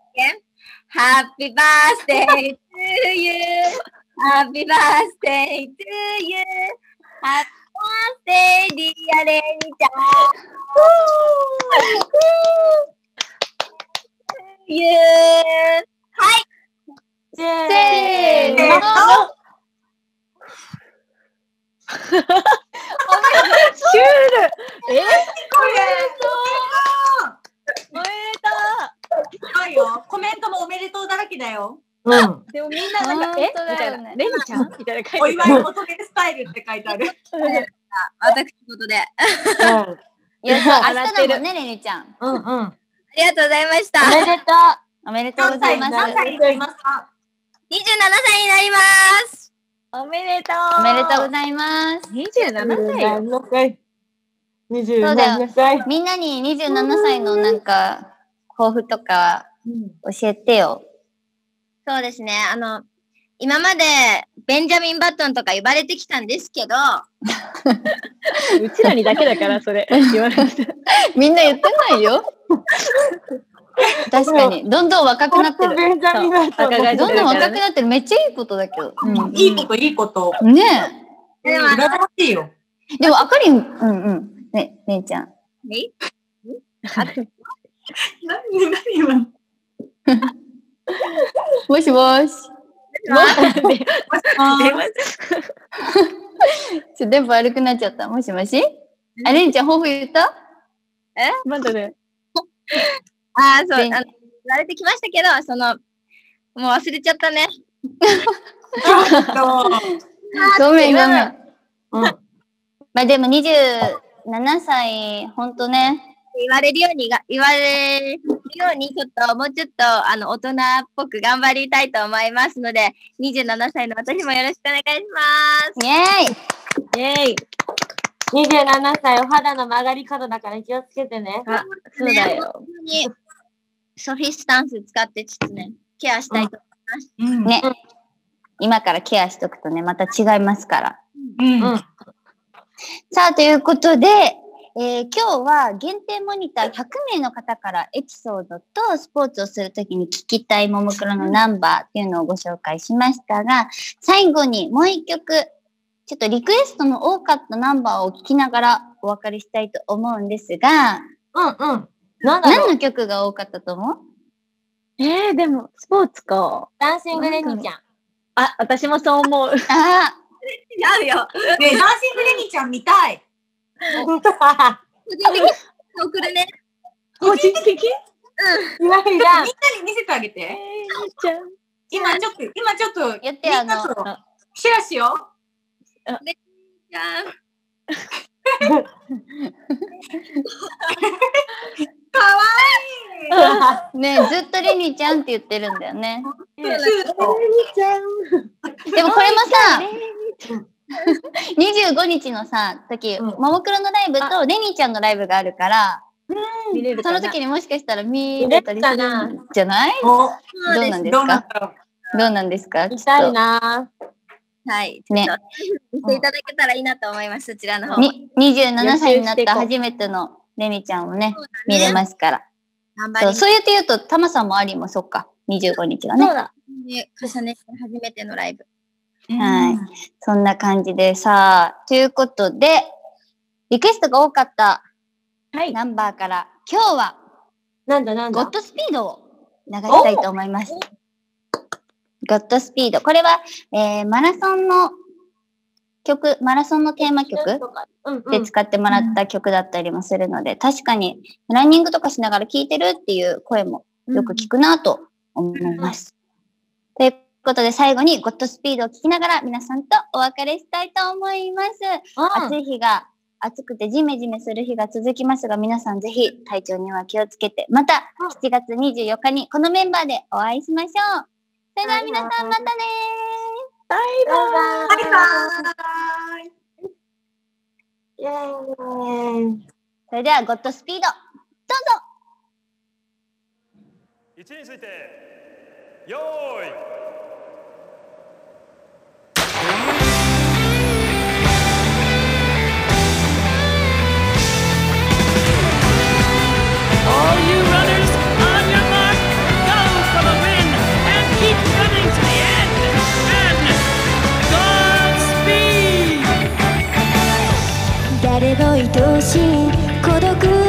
Happy birthday to you. Happy birthday to you. Happy birthday, dear レミちゃん。You. はい。 せせーの。 シュール。えおめでとすごいよ。コメントもおめでとうだらけだよ。 うん。 う。でもみんななんか、えみたいな。レミちゃんみたいな書おいて祝い求めるスタイルって書いてある。 私事で。 いや、そう、明日だもんね、レニちゃん。 うんうん。 ありがとうございました。 おめでとおめでとうございます。 何歳になりますか？ にじゅうななさいになります。 おめでとう。 おめでとうございます。 にじゅうななさいよ。 う。にじゅうななさい。 みんなににじゅうななさいのなんか、抱負とか教えてよ。 そうですね。あの、今までベンジャミン・バトンとか呼ばれてきたんですけど、 うちらにだけだからそれ言われて。 みんな言ってないよ。確かに。どんどん若くなってる。 ベンジャミンバトンどんどん若くなってる。めっちゃいいことだけど。 いいこと、いいこと。 ねでも羨ましいよ。 え。でも、あかりん、うんうん。ね、ねんちゃん。 え何、何今。 もしもし。ちょ、電波悪くなっちゃった。もしもしあ、れんちゃん、抱負言ったえまだね。 ああ、そう、あベンの、言われてきましたけど、その、もう忘れちゃったね。 ごめんごめん。 うん。 まあでもにじゅうななさい、ほんとね。 言われるようにが、言われるように、ちょっと、もうちょっと、あの、大人っぽく頑張りたいと思いますので、にじゅうななさいの私もよろしくお願いします。 イェーイイェイ。 にじゅうななさいお肌の曲がり角だから気をつけてね。 あ、そうだよ。 本当に、ソフィスタンス使って、ちょっとね、ケアしたいと思います。 うん。 ね。今からケアしとくとね、また違いますから。 うん。 うん。 さあ、ということで、えー今日は限定モニターひゃくめいの方からエピソードとスポーツをするときに聞きたいももクロのナンバーっていうのをご紹介しましたが、最後にもう一曲、ちょっとリクエストの多かったナンバーを聞きながらお別れしたいと思うんですが、 うんうん。なんだろう。 何の曲が多かったと思う？ えー、でも、スポーツか。 ダンシングレニちゃん。 あ、私もそう思う。 あ違うよ。 ねえ、ダンシングレニちゃん見たい。 本当だ。 個人的に送るね。 個人的いないみんだ。 なに見せてあげて。 じゃん。 今ちょっと、今ちょっと、 言ってあのみんなとシェアしよじゃあ、 う。かわいい。 ね、ずっとレニちゃんって言ってるんだよね。 キュート。 ちゃん。 でもこれもさ、にじゅうごにちのさ、時、 うんももクロのライブとレニちゃんのライブがあるから、 見れるかな。 その時にもしかしたら見れたりするんじゃない？ お、 どうなんですどうなっか？ たろう。 どうなんですか？ 見たいな。 はい。 ねちょっと見ていただけたらいいなと思います。そちらの方。 ににじゅうななさいになっ予習していこうた初めてのレニちゃんをね、見れますから。そう、 頑張りそうやって言うと、タマさんもありもそっか。にじゅうごにちがね。 そうだ。 に重ねて初めてのライブ。 はい。そんな感じでさあ、ということで、リクエストが多かったはい。 ナンバーから、今日はなんだなんだ。 ゴッドスピードを流したいと思います。ゴッドスピード。これは、えー、マラソンの曲、マラソンのテーマ曲うんうん。 で使ってもらった曲だったりもするので、確かにランニングとかしながら聴いてるっていう声もよく聞くなと思います。ということで最後にゴッドスピードを聴きながら皆さんとお別れしたいと思います。 うん暑い日が、暑くてジメジメする日が続きますが、皆さんぜひ体調には気をつけて、またしちがつにじゅうよっかにこのメンバーでお会いしましょう。それでは皆さんまたねバイババイバーイ。 イェーイ。 ー。それではゴッドスピード、どうぞ。 位置についてよーい。 All you runners, on your mark, go for the win, and keep running to the end. And Godspeed! 誰も愛しい孤独